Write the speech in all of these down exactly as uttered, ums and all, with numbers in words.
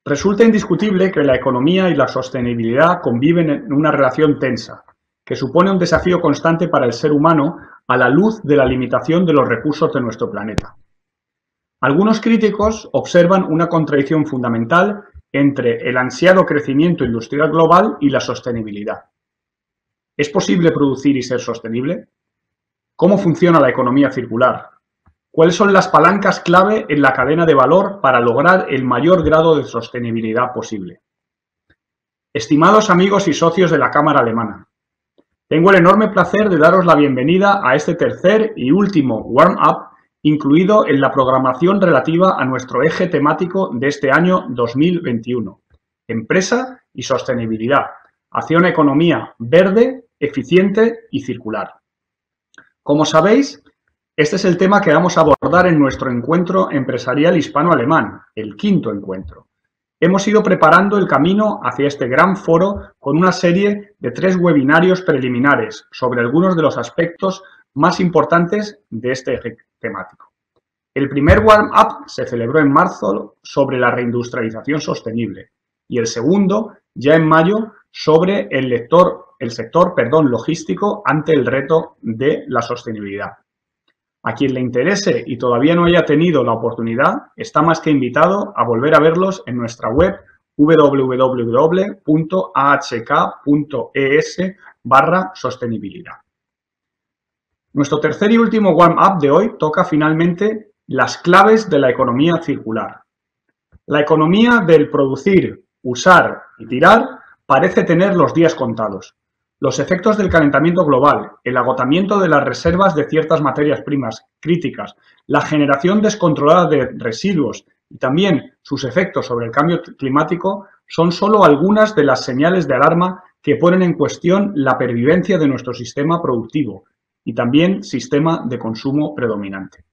Resulta indiscutible que la economía y la sostenibilidad conviven en una relación tensa, que supone un desafío constante para el ser humano a la luz de la limitación de los recursos de nuestro planeta. Algunos críticos observan una contradicción fundamental entre el ansiado crecimiento industrial global y la sostenibilidad. ¿Es posible producir y ser sostenible? ¿Cómo funciona la economía circular? ¿Cuáles son las palancas clave en la cadena de valor para lograr el mayor grado de sostenibilidad posible? Estimados amigos y socios de la Cámara Alemana, tengo el enorme placer de daros la bienvenida a este tercer y último warm-up incluido en la programación relativa a nuestro eje temático de este año dos mil veintiuno, empresa y sostenibilidad, hacia una economía verde, eficiente y circular. Como sabéis, este es el tema que vamos a abordar en nuestro encuentro empresarial hispano-alemán, el quinto encuentro. Hemos ido preparando el camino hacia este gran foro con una serie de tres webinarios preliminares sobre algunos de los aspectos más importantes de este eje temático. El primer warm-up se celebró en marzo sobre la reindustrialización sostenible y el segundo, ya en mayo, sobre el, lector, el sector perdón, logístico ante el reto de la sostenibilidad. A quien le interese y todavía no haya tenido la oportunidad, está más que invitado a volver a verlos en nuestra web w w w punto a h k punto e s barra sostenibilidad. Nuestro tercer y último warm-up de hoy toca finalmente las claves de la economía circular. La economía del producir, usar y tirar parece tener los días contados. Los efectos del calentamiento global, el agotamiento de las reservas de ciertas materias primas críticas, la generación descontrolada de residuos y también sus efectos sobre el cambio climático son solo algunas de las señales de alarma que ponen en cuestión la pervivencia de nuestro sistema productivo y también sistema de consumo predominante.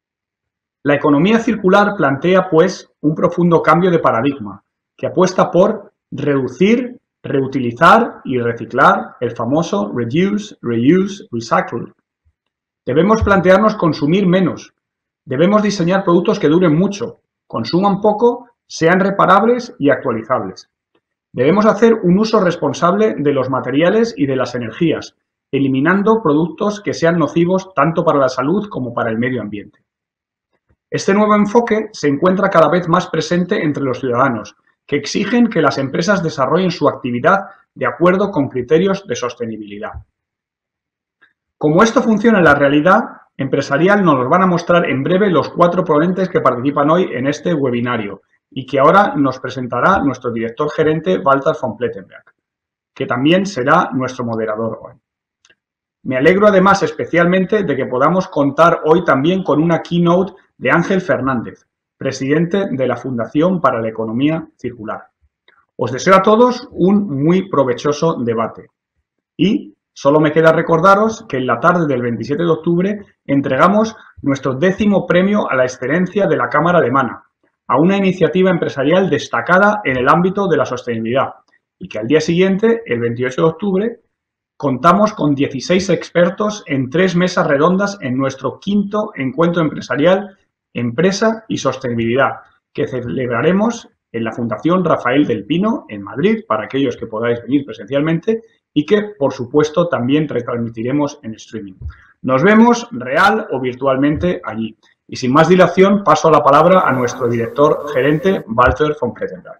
La economía circular plantea, pues, un profundo cambio de paradigma que apuesta por reducir, reutilizar y reciclar, el famoso reduce, reuse, recycle. Debemos plantearnos consumir menos. Debemos diseñar productos que duren mucho, consuman poco, sean reparables y actualizables. Debemos hacer un uso responsable de los materiales y de las energías, eliminando productos que sean nocivos tanto para la salud como para el medio ambiente. Este nuevo enfoque se encuentra cada vez más presente entre los ciudadanos, que exigen que las empresas desarrollen su actividad de acuerdo con criterios de sostenibilidad. Como esto funciona en la realidad empresarial, nos los van a mostrar en breve los cuatro ponentes que participan hoy en este webinario y que ahora nos presentará nuestro director gerente Walter von Plettenberg, que también será nuestro moderador hoy. Me alegro además especialmente de que podamos contar hoy también con una keynote de Ángel Fernández, presidente de la Fundación para la Economía Circular. Os deseo a todos un muy provechoso debate. Y solo me queda recordaros que en la tarde del veintisiete de octubre entregamos nuestro décimo premio a la excelencia de la Cámara Alemana, a una iniciativa empresarial destacada en el ámbito de la sostenibilidad, y que al día siguiente, el veintiocho de octubre, contamos con dieciséis expertos en tres mesas redondas en nuestro quinto encuentro empresarial Empresa y Sostenibilidad, que celebraremos en la Fundación Rafael del Pino, en Madrid, para aquellos que podáis venir presencialmente, y que, por supuesto, también retransmitiremos en streaming. Nos vemos real o virtualmente allí. Y sin más dilación, paso la palabra a nuestro director gerente, Walter von Plettenberg.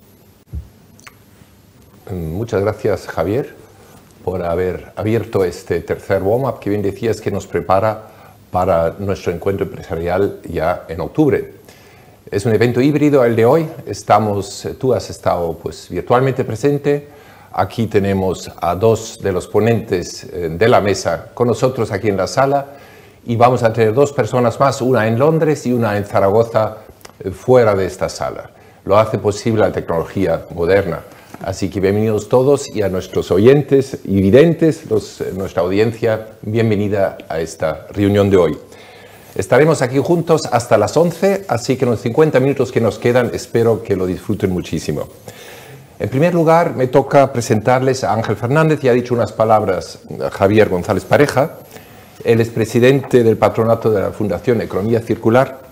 Muchas gracias, Javier, por haber abierto este tercer warm-up que bien decías que nos prepara para nuestro encuentro empresarial ya en octubre. Es un evento híbrido el de hoy. Estamos, tú has estado pues, virtualmente presente. Aquí tenemos a dos de los ponentes de la mesa con nosotros aquí en la sala y vamos a tener dos personas más, una en Londres y una en Zaragoza, fuera de esta sala. Lo hace posible la tecnología moderna. Así que bienvenidos todos y a nuestros oyentes y videntes, los, nuestra audiencia, bienvenida a esta reunión de hoy. Estaremos aquí juntos hasta las once, así que en los cincuenta minutos que nos quedan espero que lo disfruten muchísimo. En primer lugar, me toca presentarles a Ángel Fernández, y ha dicho unas palabras Javier González Pareja. Él es presidente del patronato de la Fundación Economía Circular.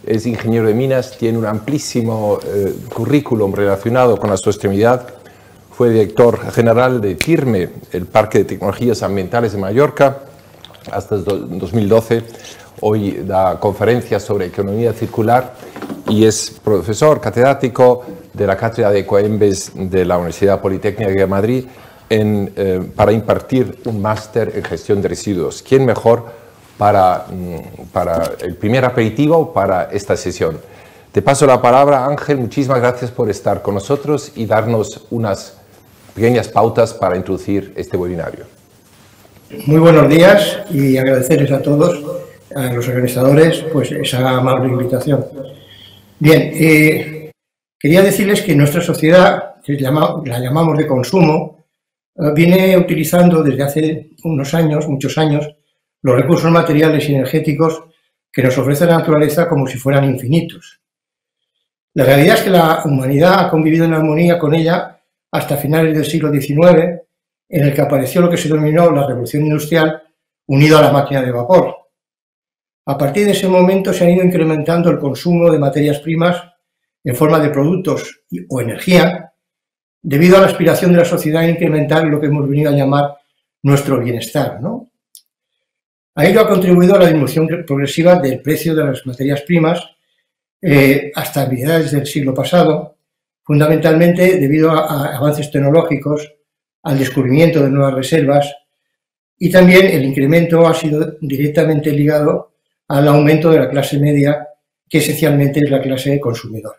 es ingeniero de minas, tiene un amplísimo eh, currículum relacionado con la sostenibilidad. Fue director general de FIRME, el Parque de Tecnologías Ambientales de Mallorca, hasta dos mil doce. Hoy da conferencias sobre economía circular y es profesor catedrático de la Cátedra de Ecoembes de la Universidad Politécnica de Madrid en, eh, para impartir un máster en gestión de residuos. ¿Quién mejor para, para el primer aperitivo para esta sesión? Te paso la palabra, Ángel. Muchísimas gracias por estar con nosotros y darnos unas pequeñas pautas para introducir este webinario. Muy buenos días y agradecerles a todos, a los organizadores, pues esa amable invitación. Bien, eh, quería decirles que nuestra sociedad, que llama, la llamamos de consumo, eh, viene utilizando desde hace unos años, muchos años, los recursos materiales y energéticos que nos ofrece la naturaleza como si fueran infinitos. La realidad es que la humanidad ha convivido en armonía con ella hasta finales del siglo diecinueve, en el que apareció lo que se denominó la revolución industrial, unido a la máquina de vapor. A partir de ese momento se ha ido incrementando el consumo de materias primas en forma de productos o energía, debido a la aspiración de la sociedad a incrementar lo que hemos venido a llamar nuestro bienestar, ¿no? A ello ha contribuido la disminución progresiva del precio de las materias primas eh, hasta mediados del siglo pasado, fundamentalmente debido a, a avances tecnológicos, al descubrimiento de nuevas reservas, y también el incremento ha sido directamente ligado al aumento de la clase media, que esencialmente es la clase consumidora.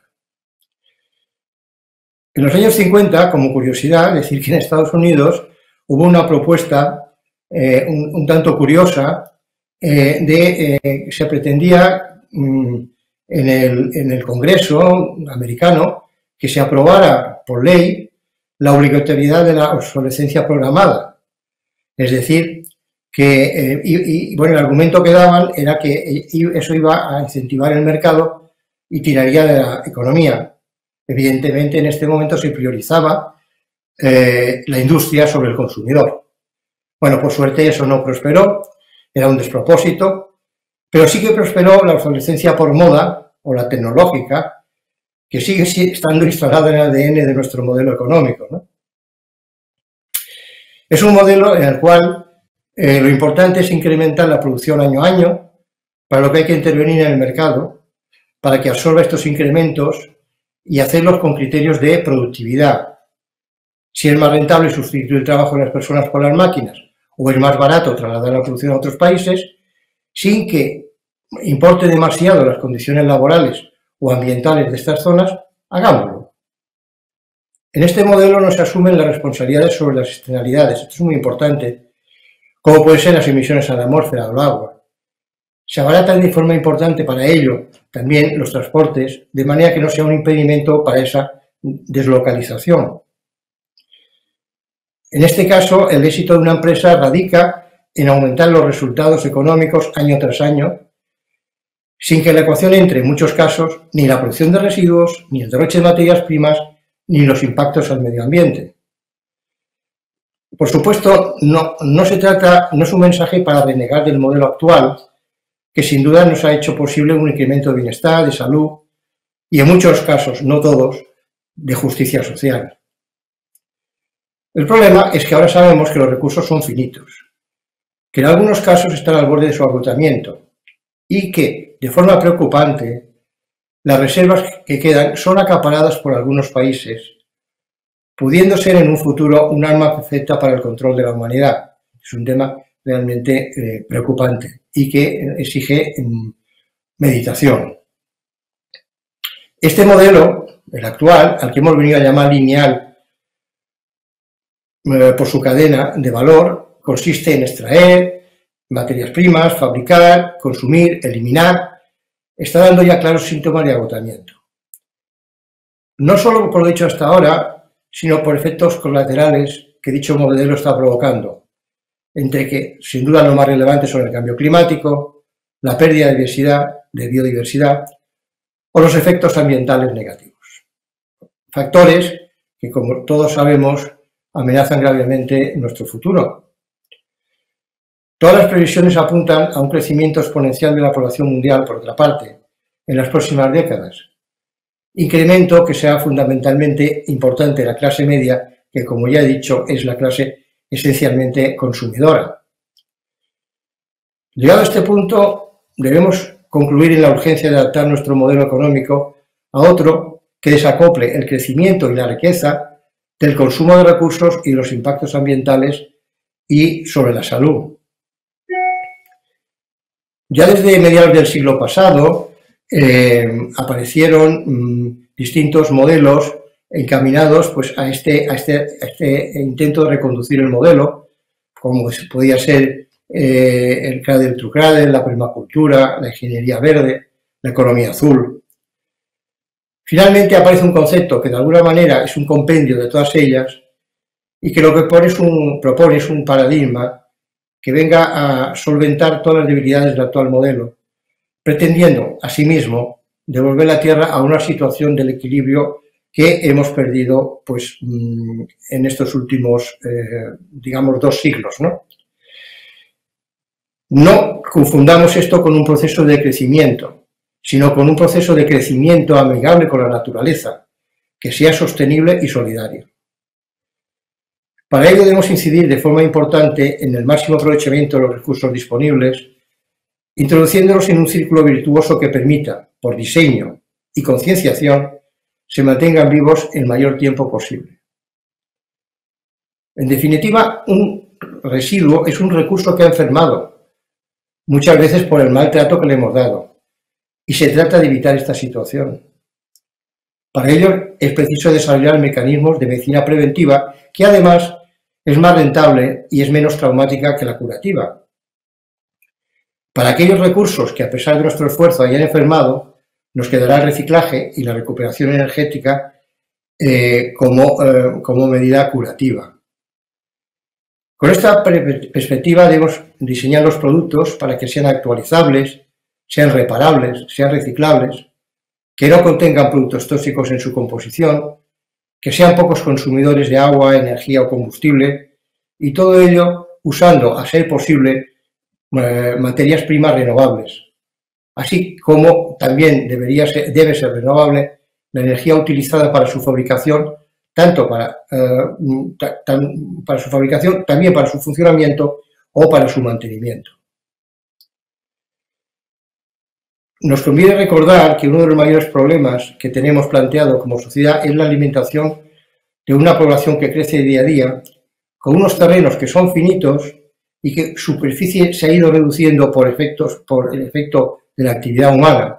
En los años cincuenta, como curiosidad, decir que en Estados Unidos hubo una propuesta eh, un, un tanto curiosa eh, de eh, se pretendía mm, en, el, en el Congreso americano que se aprobara por ley la obligatoriedad de la obsolescencia programada. Es decir, que, eh, y, y, bueno, el argumento que daban era que eso iba a incentivar el mercado y tiraría de la economía. Evidentemente, en este momento se priorizaba eh, la industria sobre el consumidor. Bueno, por suerte eso no prosperó, era un despropósito, pero sí que prosperó la obsolescencia por moda o la tecnológica, que sigue estando instalada en el A D N de nuestro modelo económico, ¿no? Es un modelo en el cual eh, lo importante es incrementar la producción año a año, para lo que hay que intervenir en el mercado, para que absorba estos incrementos y hacerlos con criterios de productividad. Si es más rentable sustituir el trabajo de las personas por las máquinas o es más barato trasladar la producción a otros países, sin que importe demasiado las condiciones laborales o ambientales de estas zonas, hagámoslo. En este modelo no se asumen las responsabilidades sobre las externalidades, esto es muy importante, como pueden ser las emisiones a la atmósfera o al agua. Se abaratan de forma importante para ello también los transportes, de manera que no sea un impedimento para esa deslocalización. En este caso, el éxito de una empresa radica en aumentar los resultados económicos año tras año, sin que en la ecuación entre, en muchos casos, ni la producción de residuos, ni el derroche de materias primas, ni los impactos al medio ambiente. Por supuesto, no, no se trata, no es un mensaje para renegar del modelo actual, que sin duda nos ha hecho posible un incremento de bienestar, de salud y, en muchos casos, no todos, de justicia social. El problema es que ahora sabemos que los recursos son finitos, que en algunos casos están al borde de su agotamiento y que, de forma preocupante, las reservas que quedan son acaparadas por algunos países, pudiendo ser en un futuro un arma perfecta para el control de la humanidad. Es un tema realmente eh, preocupante y que exige eh, meditación. Este modelo, el actual, al que hemos venido a llamar lineal eh, por su cadena de valor, consiste en extraer materias primas, fabricar, consumir, eliminar, está dando ya claros síntomas de agotamiento. No solo por lo dicho hasta ahora, sino por efectos colaterales que dicho modelo está provocando, entre que, sin duda, lo más relevante son el cambio climático, la pérdida de diversidad, de biodiversidad o los efectos ambientales negativos. Factores que, como todos sabemos, amenazan gravemente nuestro futuro. Todas las previsiones apuntan a un crecimiento exponencial de la población mundial, por otra parte, en las próximas décadas. Incremento que será fundamentalmente importante en la clase media, que como ya he dicho es la clase esencialmente consumidora. Llegado a este punto, debemos concluir en la urgencia de adaptar nuestro modelo económico a otro que desacople el crecimiento y la riqueza del consumo de recursos y los impactos ambientales y sobre la salud. Ya desde mediados del siglo pasado eh, aparecieron mmm, distintos modelos encaminados pues, a, este, a, este, a este intento de reconducir el modelo, como podía ser eh, el Cradle to Cradle, la permacultura, la ingeniería verde, la economía azul. Finalmente aparece un concepto que de alguna manera es un compendio de todas ellas y que lo que propone es un, propone es un paradigma que venga a solventar todas las debilidades del actual modelo, pretendiendo, asimismo, devolver la Tierra a una situación del equilibrio que hemos perdido pues, en estos últimos, eh, digamos, dos siglos, ¿no? No confundamos esto con un proceso de crecimiento, sino con un proceso de crecimiento amigable con la naturaleza, que sea sostenible y solidario. Para ello debemos incidir de forma importante en el máximo aprovechamiento de los recursos disponibles, introduciéndolos en un círculo virtuoso que permita, por diseño y concienciación, se mantengan vivos el mayor tiempo posible. En definitiva, un residuo es un recurso que ha enfermado, muchas veces por el maltrato que le hemos dado, y se trata de evitar esta situación. Para ello es preciso desarrollar mecanismos de medicina preventiva que además es más rentable y es menos traumática que la curativa. Para aquellos recursos que a pesar de nuestro esfuerzo hayan enfermado, nos quedará el reciclaje y la recuperación energética eh, como, eh, como medida curativa. Con esta perspectiva debemos diseñar los productos para que sean actualizables, sean reparables, sean reciclables, que no contengan productos tóxicos en su composición, que sean pocos consumidores de agua, energía o combustible, y todo ello usando, a ser posible, eh, materias primas renovables. Así como también debería ser, debe ser renovable la energía utilizada para su fabricación, tanto para, eh, tan, para su fabricación, también para su funcionamiento o para su mantenimiento. Nos conviene recordar que uno de los mayores problemas que tenemos planteado como sociedad es la alimentación de una población que crece día a día, con unos terrenos que son finitos y que su superficie se ha ido reduciendo por, efectos, por el efecto de la actividad humana.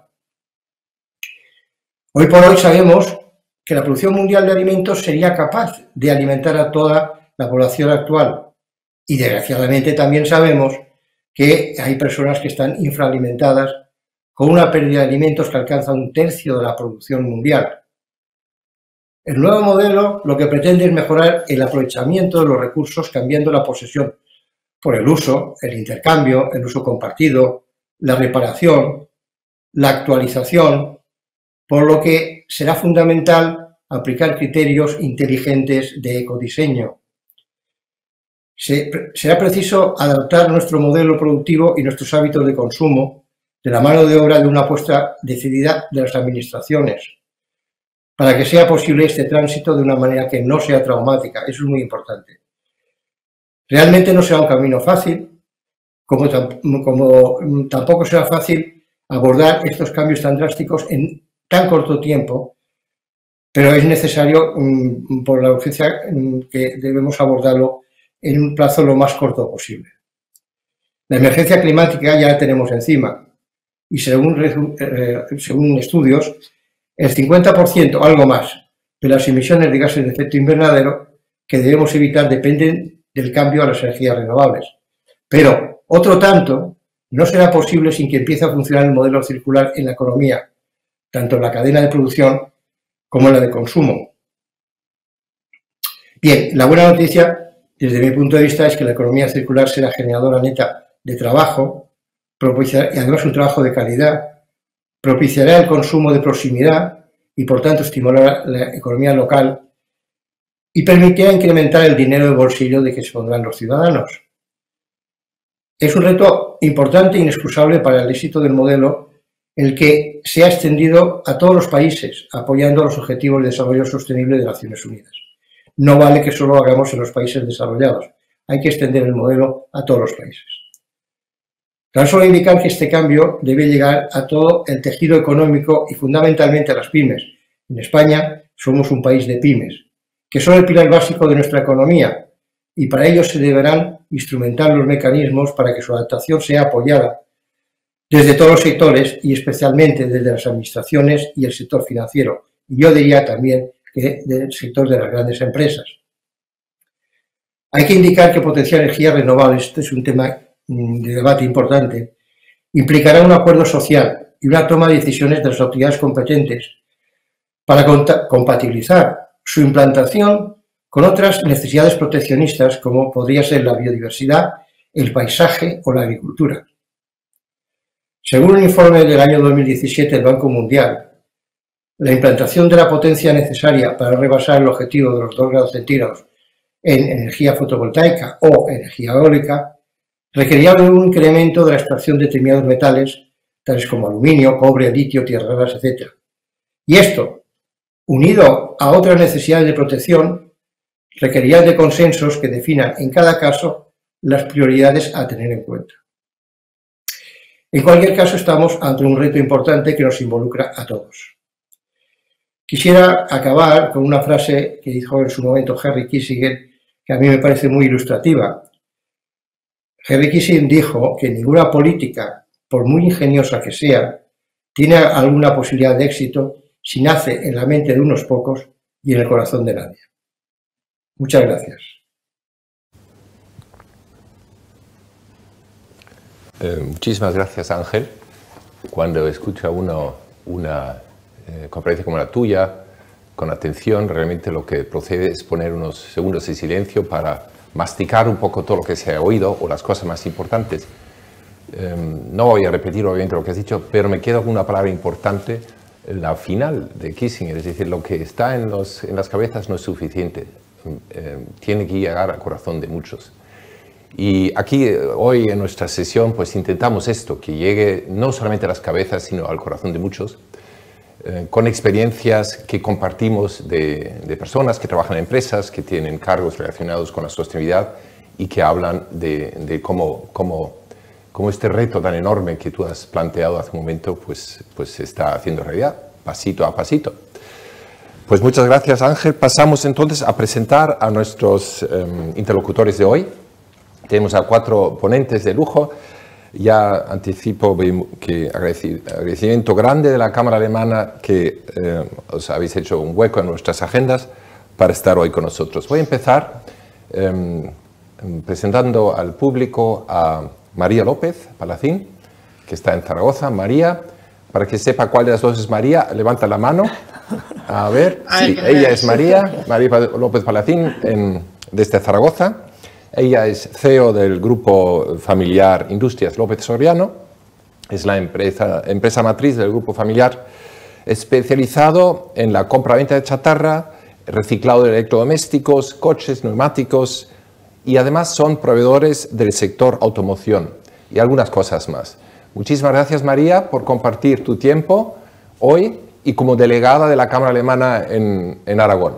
Hoy por hoy sabemos que la producción mundial de alimentos sería capaz de alimentar a toda la población actual y desgraciadamente también sabemos que hay personas que están infraalimentadas con una pérdida de alimentos que alcanza un tercio de la producción mundial. El nuevo modelo lo que pretende es mejorar el aprovechamiento de los recursos cambiando la posesión por el uso, el intercambio, el uso compartido, la reparación, la actualización, por lo que será fundamental aplicar criterios inteligentes de ecodiseño. Se, será preciso adaptar nuestro modelo productivo y nuestros hábitos de consumo de la mano de obra de una apuesta decidida de las administraciones, para que sea posible este tránsito de una manera que no sea traumática. Eso es muy importante. Realmente no será un camino fácil, como, como tampoco será fácil abordar estos cambios tan drásticos en tan corto tiempo, pero es necesario, por la urgencia, que debemos abordarlo en un plazo lo más corto posible. La emergencia climática ya la tenemos encima y según, según estudios, el cincuenta por ciento, algo más, de las emisiones de gases de efecto invernadero que debemos evitar dependen del cambio a las energías renovables. Pero otro tanto no será posible sin que empiece a funcionar el modelo circular en la economía, tanto en la cadena de producción como en la de consumo. Bien, la buena noticia, desde mi punto de vista, es que la economía circular será generadora neta de trabajo, propiciará, y además un trabajo de calidad, propiciará el consumo de proximidad y, por tanto, estimulará la economía local y permitirá incrementar el dinero de bolsillo de que se pondrán los ciudadanos. Es un reto importante e inexcusable para el éxito del modelo el que se ha extendido a todos los países, apoyando los Objetivos de Desarrollo Sostenible de Naciones Unidas. No vale que solo lo hagamos en los países desarrollados, hay que extender el modelo a todos los países. Tan solo indicar que este cambio debe llegar a todo el tejido económico y fundamentalmente a las pymes. En España somos un país de pymes, que son el pilar básico de nuestra economía, y para ello se deberán instrumentar los mecanismos para que su adaptación sea apoyada desde todos los sectores y especialmente desde las administraciones y el sector financiero. Y yo diría también que del sector de las grandes empresas. Hay que indicar que potenciar energías renovables, este es un tema de debate importante, implicará un acuerdo social y una toma de decisiones de las autoridades competentes para compatibilizar su implantación con otras necesidades proteccionistas como podría ser la biodiversidad, el paisaje o la agricultura. Según un informe del año dos mil diecisiete del Banco Mundial, la implantación de la potencia necesaria para rebasar el objetivo de los dos grados centígrados en energía fotovoltaica o energía eólica requería un incremento de la extracción de determinados metales, tales como aluminio, cobre, litio, tierras raras, etcétera. Y esto, unido a otras necesidades de protección, requería de consensos que definan en cada caso las prioridades a tener en cuenta. En cualquier caso, estamos ante un reto importante que nos involucra a todos. Quisiera acabar con una frase que dijo en su momento Henry Kissinger, que a mí me parece muy ilustrativa. Henry Kissinger dijo que ninguna política, por muy ingeniosa que sea, tiene alguna posibilidad de éxito si nace en la mente de unos pocos y en el corazón de nadie. Muchas gracias. Eh, muchísimas gracias, Ángel. Cuando escucha uno una eh, conferencia como la tuya, con atención, realmente lo que procede es poner unos segundos de silencio para masticar un poco todo lo que se ha oído o las cosas más importantes. Eh, no voy a repetir obviamente lo que has dicho, pero me queda una palabra importante, la final de Kissinger, es decir, lo que está en, los, en las cabezas no es suficiente, eh, tiene que llegar al corazón de muchos. Y aquí hoy en nuestra sesión pues intentamos esto, que llegue no solamente a las cabezas sino al corazón de muchos, eh, con experiencias que compartimos de, de personas que trabajan en empresas, que tienen cargos relacionados con la sostenibilidad y que hablan de, de cómo, cómo, cómo este reto tan enorme que tú has planteado hace un momento pues, pues se está haciendo realidad, pasito a pasito. Pues muchas gracias, Ángel. Pasamos entonces a presentar a nuestros eh, interlocutores de hoy. Tenemos a cuatro ponentes de lujo. Ya anticipo que agradecimiento grande de la Cámara Alemana que eh, os habéis hecho un hueco en nuestras agendas para estar hoy con nosotros. Voy a empezar eh, presentando al público a María López Palacín, que está en Zaragoza. María, para que sepa cuál de las dos es María, levanta la mano. A ver, sí, ella es María, María López Palacín, en, desde Zaragoza. Ella es C E O del grupo familiar Industrias López Soriano, es la empresa, empresa matriz del grupo familiar especializado en la compra-venta de chatarra, reciclado de electrodomésticos, coches, neumáticos y además son proveedores del sector automoción y algunas cosas más. Muchísimas gracias, María, por compartir tu tiempo hoy y como delegada de la Cámara Alemana en, en Aragón.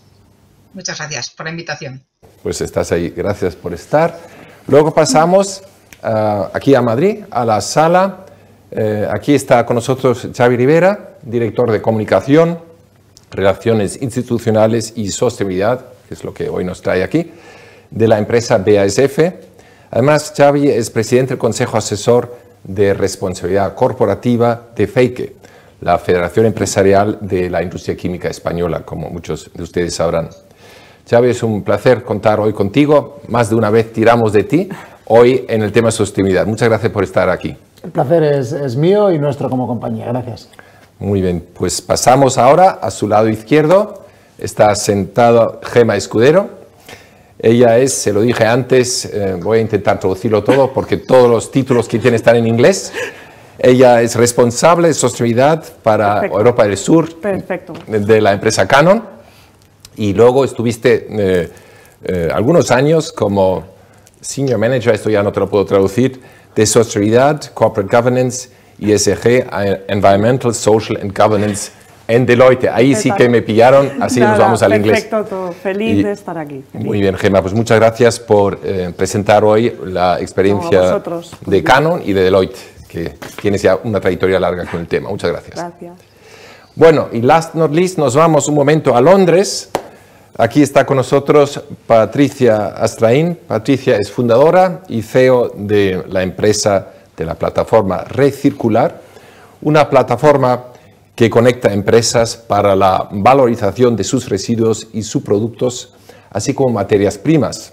Muchas gracias por la invitación. Pues estás ahí, gracias por estar. Luego pasamos uh, aquí a Madrid, a la sala. Eh, aquí está con nosotros Xavi Rivera, director de Comunicación, Relaciones Institucionales y Sostenibilidad, que es lo que hoy nos trae aquí, de la empresa B A S F. Además, Xavi es presidente del Consejo Asesor de Responsabilidad Corporativa de FEIQE, la Federación Empresarial de la Industria Química Española, como muchos de ustedes sabrán. Xavi, es un placer contar hoy contigo. Más de una vez tiramos de ti, hoy en el tema sostenibilidad. Muchas gracias por estar aquí. El placer es, es mío y nuestro como compañía. Gracias. Muy bien, pues pasamos ahora a su lado izquierdo. Está sentada Gemma Escudero. Ella es, se lo dije antes, eh, voy a intentar traducirlo todo porque todos los títulos que tiene están en inglés. Ella es responsable de sostenibilidad para Perfecto. Europa del Sur. Perfecto. De la empresa Canon. Y luego estuviste eh, eh, algunos años como Senior Manager, esto ya no te lo puedo traducir, de Sostenibilidad, Corporate Governance E S G, Environmental, Social and Governance en Deloitte. Ahí sí que me pillaron, así Nada, nos vamos al perfecto, inglés. Perfecto, todo. Feliz y, de estar aquí. Feliz. Muy bien, Gemma, pues muchas gracias por eh, presentar hoy la experiencia no, de Canon y de Deloitte, que tienes ya una trayectoria larga con el tema. Muchas gracias. Gracias. Bueno, y last not least, nos vamos un momento a Londres. Aquí está con nosotros Patricia Astrain. Patricia es fundadora y C E O de la empresa de la plataforma Recircular, una plataforma que conecta empresas para la valorización de sus residuos y subproductos, así como materias primas.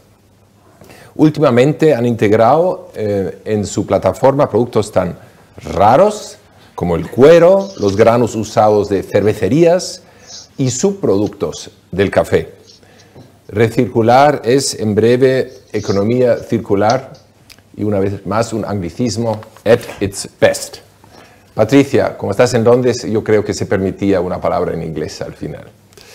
Últimamente han integrado eh, en su plataforma productos tan raros como el cuero, los granos usados de cervecerías y subproductos del café. Recircular es, en breve, economía circular y una vez más un anglicismo at its best. Patricia, como estás en Londres, yo creo que se permitía una palabra en inglés al final.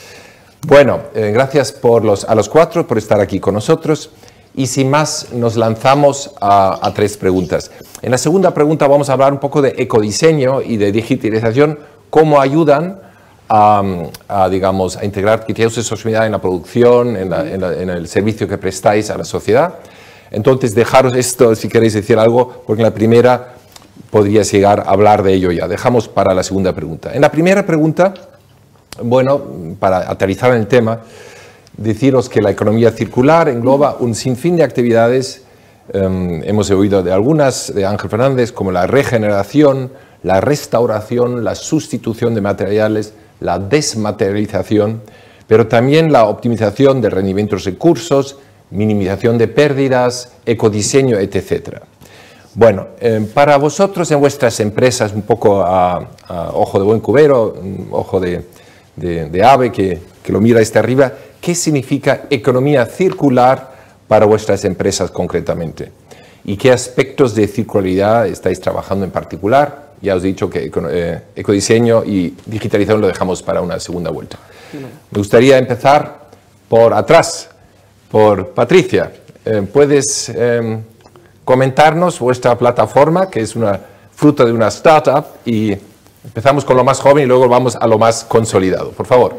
Bueno, eh, gracias por los, a los cuatro por estar aquí con nosotros. Y sin más, nos lanzamos a, a tres preguntas. En la segunda pregunta vamos a hablar un poco de ecodiseño y de digitalización, cómo ayudan a, a, digamos, a integrar criterios de sostenibilidad en la producción, en, la, en, la, en el servicio que prestáis a la sociedad. Entonces, dejaros esto si queréis decir algo, porque en la primera podrías llegar a hablar de ello ya. Dejamos para la segunda pregunta. En la primera pregunta, bueno, para aterrizar en el tema, deciros que la economía circular engloba un sinfín de actividades, eh, hemos oído de algunas de Ángel Fernández, como la regeneración, la restauración, la sustitución de materiales, la desmaterialización, pero también la optimización del rendimiento de recursos, minimización de pérdidas, ecodiseño, etcétera. Bueno, eh, para vosotros en vuestras empresas, un poco a, a ojo de buen cubero, ojo de, de, de ave que, que lo mira desde arriba, ¿qué significa economía circular para vuestras empresas concretamente? ¿Y qué aspectos de circularidad estáis trabajando en particular? Ya os he dicho que eh, ecodiseño y digitalización lo dejamos para una segunda vuelta. Me gustaría empezar por atrás, por Patricia. Eh, ¿Puedes eh, comentarnos vuestra plataforma, que es una fruto de una startup? Y empezamos con lo más joven y luego vamos a lo más consolidado. Por favor.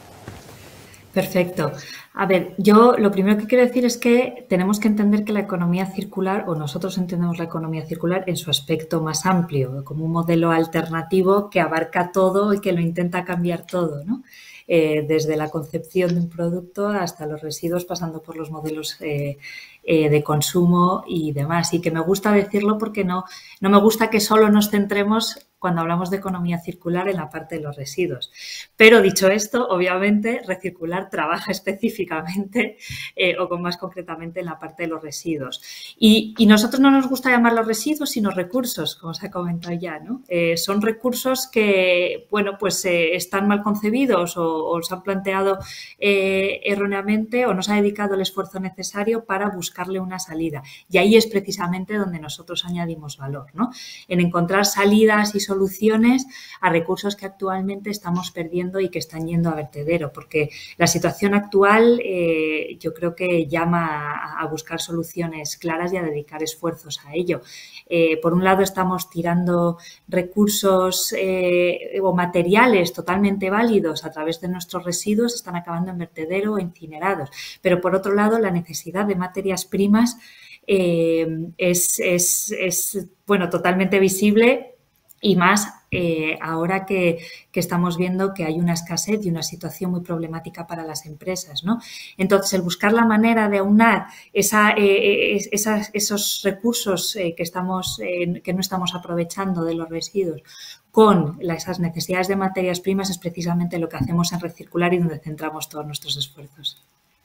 Perfecto. A ver, yo lo primero que quiero decir es que tenemos que entender que la economía circular, o nosotros entendemos la economía circular en su aspecto más amplio, como un modelo alternativo que abarca todo y que lo intenta cambiar todo, ¿no? Eh, desde la concepción de un producto hasta los residuos, pasando por los modelos eh, eh, de consumo y demás. Y que me gusta decirlo porque no, no me gusta que solo nos centremos cuando hablamos de economía circular en la parte de los residuos. Pero dicho esto, obviamente, Recircular trabaja específicamente eh, o con más concretamente en la parte de los residuos. Y, y nosotros no nos gusta llamarlos residuos, sino recursos, como se ha comentado ya, ¿no? Eh, son recursos que, bueno, pues eh, están mal concebidos o, o se han planteado eh, erróneamente o no se ha dedicado el esfuerzo necesario para buscarle una salida. Y ahí es precisamente donde nosotros añadimos valor, ¿no? En encontrar salidas y soluciones a recursos que actualmente estamos perdiendo y que están yendo a vertedero, porque la situación actual eh, yo creo que llama a, a buscar soluciones claras y a dedicar esfuerzos a ello. Eh, por un lado estamos tirando recursos eh, o materiales totalmente válidos a través de nuestros residuos, están acabando en vertedero o incinerados, pero por otro lado la necesidad de materias primas eh, es, es, es bueno, totalmente visible. Y más eh, ahora que, que estamos viendo que hay una escasez y una situación muy problemática para las empresas, ¿no? Entonces, el buscar la manera de aunar esa, eh, esas, esos recursos eh, que, estamos, eh, que no estamos aprovechando de los residuos con la, esas necesidades de materias primas es precisamente lo que hacemos en Recircular y donde centramos todos nuestros esfuerzos.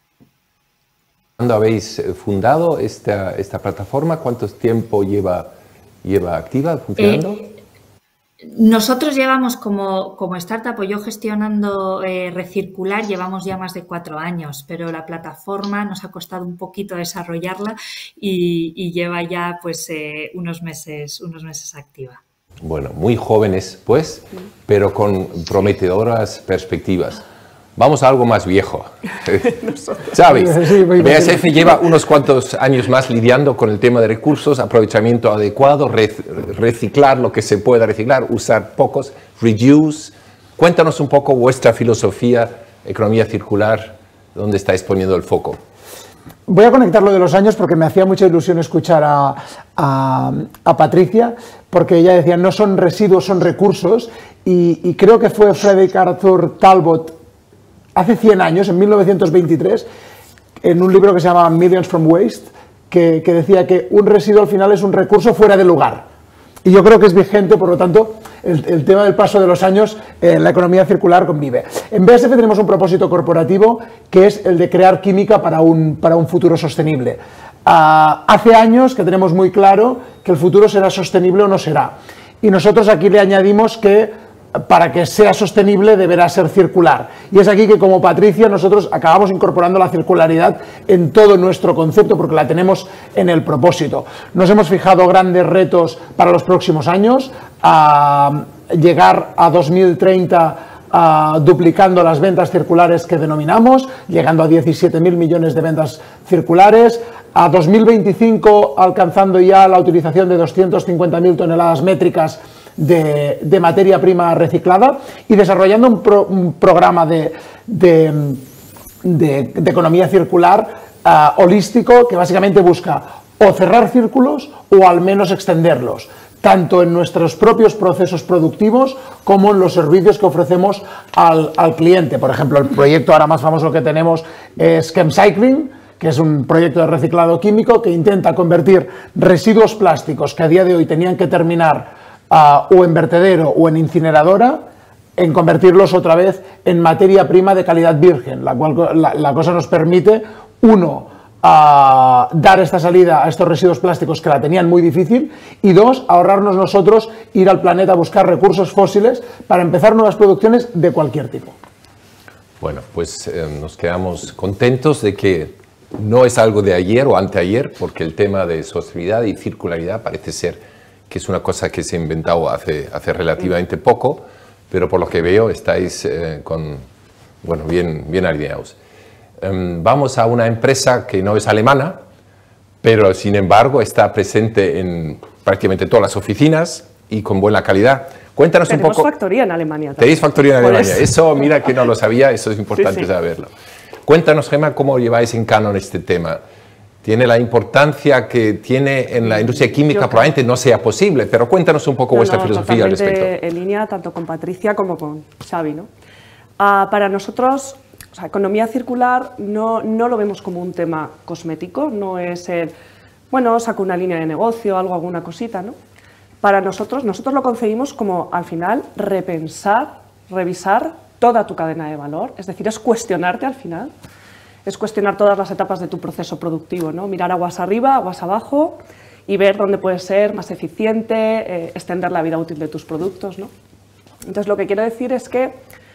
¿Cuándo habéis fundado esta, esta plataforma? ¿Cuánto tiempo lleva, lleva activa, funcionando? Eh, Nosotros llevamos como, como startup, o yo gestionando eh, Recircular, llevamos ya más de cuatro años, pero la plataforma nos ha costado un poquito desarrollarla y, y lleva ya pues eh, unos meses, unos meses activa. Bueno, muy jóvenes pues, pero con prometedoras perspectivas. Vamos a algo más viejo. Xavi, B A S F lleva unos cuantos años más lidiando con el tema de recursos, aprovechamiento adecuado, reciclar lo que se pueda reciclar, usar pocos, reduce. Cuéntanos un poco vuestra filosofía, economía circular, dónde estáis poniendo el foco. Voy a conectar lo de los años porque me hacía mucha ilusión escuchar a, a, a Patricia, porque ella decía no son residuos, son recursos, y, y creo que fue Frederick Arthur Talbot hace cien años, en mil novecientos veintitrés, en un libro que se llama Millions from Waste, que, que decía que un residuo al final es un recurso fuera de lugar. Y yo creo que es vigente, por lo tanto, el, el tema del paso de los años en la economía circular convive. En B A S F tenemos un propósito corporativo que es el de crear química para un, para un futuro sostenible. Uh, hace años que tenemos muy claro que el futuro será sostenible o no será. Y nosotros aquí le añadimos que para que sea sostenible deberá ser circular. Y es aquí que como Patricia nosotros acabamos incorporando la circularidad en todo nuestro concepto porque la tenemos en el propósito. Nos hemos fijado grandes retos para los próximos años, a llegar a dos mil treinta a, duplicando las ventas circulares que denominamos, llegando a diecisiete mil millones de ventas circulares, a dos mil veinticinco alcanzando ya la utilización de doscientas cincuenta mil toneladas métricas De, de materia prima reciclada y desarrollando un, pro, un programa de, de, de, de economía circular uh, holístico que básicamente busca o cerrar círculos o al menos extenderlos, tanto en nuestros propios procesos productivos como en los servicios que ofrecemos al, al cliente. Por ejemplo, el proyecto ahora más famoso que tenemos es Chemcycling, que es un proyecto de reciclado químico que intenta convertir residuos plásticos que a día de hoy tenían que terminar Uh, o en vertedero o en incineradora, en convertirlos otra vez en materia prima de calidad virgen, la cual la, la cosa nos permite, uno, uh, dar esta salida a estos residuos plásticos que la tenían muy difícil, y dos, ahorrarnos nosotros ir al planeta a buscar recursos fósiles para empezar nuevas producciones de cualquier tipo. Bueno, pues eh, nos quedamos contentos de que no es algo de ayer o anteayer, porque el tema de sostenibilidad y circularidad parece ser que es una cosa que se ha inventado hace, hace relativamente poco, pero por lo que veo estáis eh, con, bueno, bien, bien alineados. Um, vamos a una empresa que no es alemana, pero sin embargo está presente en prácticamente todas las oficinas y con buena calidad. Cuéntanos Tenemos un poco... Tenemos factoría en Alemania también. Tenéis factoría en Alemania. Eso. eso, mira que no lo sabía, eso es importante sí, sí. saberlo. Cuéntanos, Gemma, cómo lleváis en Canon este tema. Tiene la importancia que tiene en la industria química, Yo probablemente no sea posible, pero cuéntanos un poco no, vuestra no, filosofía al respecto. En línea tanto con Patricia como con Xavi, ¿no? Uh, para nosotros, o sea, economía circular no, no lo vemos como un tema cosmético, no es el, bueno, saco una línea de negocio, algo, alguna cosita, ¿no? Para nosotros, nosotros lo concebimos como, al final, repensar, revisar toda tu cadena de valor, es decir, es cuestionarte al final. Es cuestionar todas las etapas de tu proceso productivo, ¿no? Mirar aguas arriba, aguas abajo y ver dónde puedes ser más eficiente, eh, extender la vida útil de tus productos, ¿no? Entonces, lo que quiero decir es que,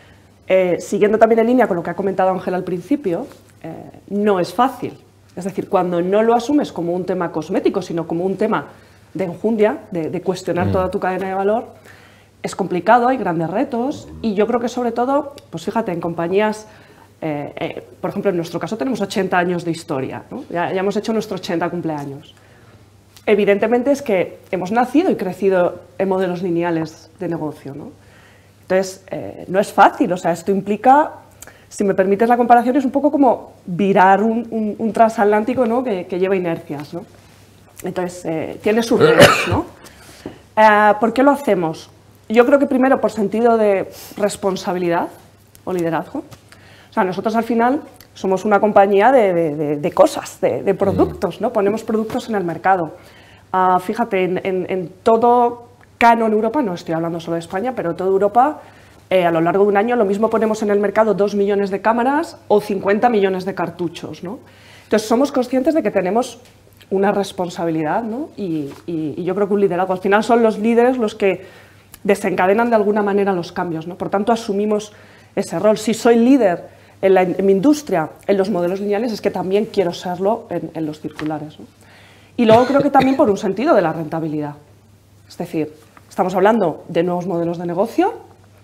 eh, siguiendo también en línea con lo que ha comentado Ángel al principio, eh, no es fácil. Es decir, cuando no lo asumes como un tema cosmético, sino como un tema de enjundia, de, de cuestionar mm. toda tu cadena de valor, es complicado, hay grandes retos y yo creo que sobre todo, pues fíjate, en compañías... Eh, eh, por ejemplo, en nuestro caso tenemos ochenta años de historia, ¿no? ya, ya hemos hecho nuestro ochenta cumpleaños. Evidentemente es que hemos nacido y crecido en modelos lineales de negocio, ¿no? Entonces, eh, no es fácil, o sea, esto implica, si me permites la comparación, es un poco como virar un, un, un transatlántico, ¿no? que, que lleva inercias, ¿no? Entonces, eh, tiene sus retos, ¿no? Eh, ¿Por qué lo hacemos? Yo creo que primero por sentido de responsabilidad o liderazgo. O sea, nosotros al final somos una compañía de, de, de cosas, de, de productos, ¿no? Ponemos productos en el mercado. Uh, fíjate, en, en, en todo Canon Europa, no estoy hablando solo de España, pero toda Europa, eh, a lo largo de un año lo mismo ponemos en el mercado dos millones de cámaras o cincuenta millones de cartuchos, ¿no? Entonces somos conscientes de que tenemos una responsabilidad, ¿no? y, y, y yo creo que un liderazgo. Al final son los líderes los que desencadenan de alguna manera los cambios, ¿no? Por tanto, asumimos ese rol. Si soy líder en, la, en mi industria, en los modelos lineales, es que también quiero serlo en, en los circulares, ¿no? Y luego creo que también por un sentido de la rentabilidad. Es decir, estamos hablando de nuevos modelos de negocio,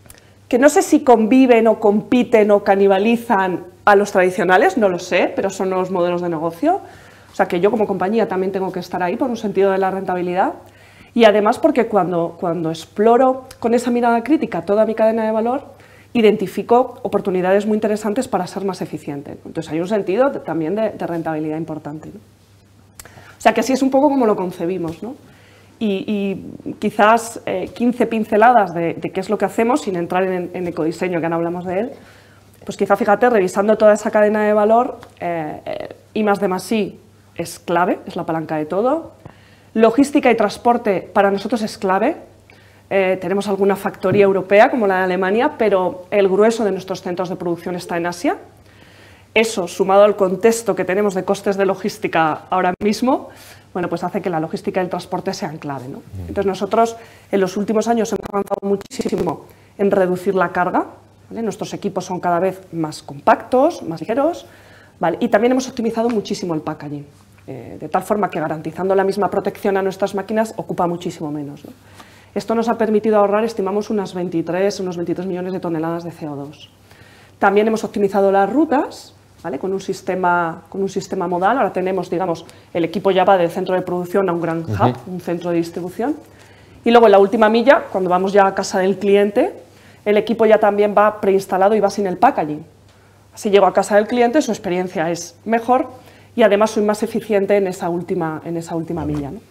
que no sé si conviven o compiten o canibalizan a los tradicionales, no lo sé, pero son nuevos modelos de negocio. O sea que yo como compañía también tengo que estar ahí por un sentido de la rentabilidad. Y además porque cuando, cuando exploro con esa mirada crítica toda mi cadena de valor, identifico oportunidades muy interesantes para ser más eficiente. Entonces hay un sentido de, también de, de rentabilidad importante, ¿no? O sea que así es un poco como lo concebimos, ¿no? Y, y quizás eh, quince pinceladas de, de qué es lo que hacemos, sin entrar en, en ecodiseño, que no hablamos de él, pues quizá, fíjate, revisando toda esa cadena de valor, eh, eh, I más D más I es clave, es la palanca de todo. Logística y transporte para nosotros es clave. Eh, tenemos alguna factoría europea, como la de Alemania, pero el grueso de nuestros centros de producción está en Asia. Eso, sumado al contexto que tenemos de costes de logística ahora mismo, bueno, pues hace que la logística y el transporte sean clave, ¿no? Entonces nosotros en los últimos años hemos avanzado muchísimo en reducir la carga, ¿vale? Nuestros equipos son cada vez más compactos, más ligeros, ¿vale? Y también hemos optimizado muchísimo el packaging, eh, de tal forma que garantizando la misma protección a nuestras máquinas ocupa muchísimo menos, ¿no? Esto nos ha permitido ahorrar, estimamos, unas veintitrés, unos veintitrés millones de toneladas de C O dos. También hemos optimizado las rutas, ¿vale? Con un sistema, con un sistema modal. Ahora tenemos, digamos, el equipo ya va del centro de producción a un gran hub, uh-huh. un centro de distribución. Y luego en la última milla, cuando vamos ya a casa del cliente, el equipo ya también va preinstalado y va sin el packaging. Así llego a casa del cliente, su experiencia es mejor y además soy más eficiente en esa última, en esa última milla, ¿no?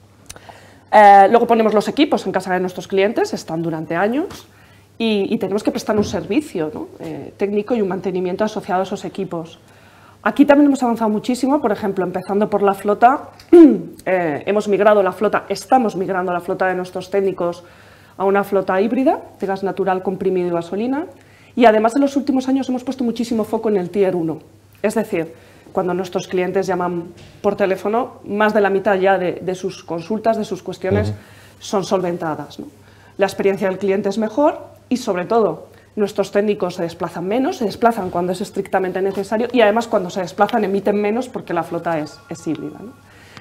Eh, luego ponemos los equipos en casa de nuestros clientes, están durante años. Y, y tenemos que prestar un servicio, ¿no? eh, técnico y un mantenimiento asociado a esos equipos. Aquí también hemos avanzado muchísimo, por ejemplo, empezando por la flota, eh, hemos migrado la flota, estamos migrando la flota de nuestros técnicos a una flota híbrida de gas natural comprimido y gasolina, y además en los últimos años hemos puesto muchísimo foco en el Tier uno, es decir, cuando nuestros clientes llaman por teléfono, más de la mitad ya de, de sus consultas, de sus cuestiones, uh-huh. son solventadas, ¿no? La experiencia del cliente es mejor y, sobre todo, nuestros técnicos se desplazan menos, se desplazan cuando es estrictamente necesario y, además, cuando se desplazan emiten menos porque la flota es, es híbrida, ¿no?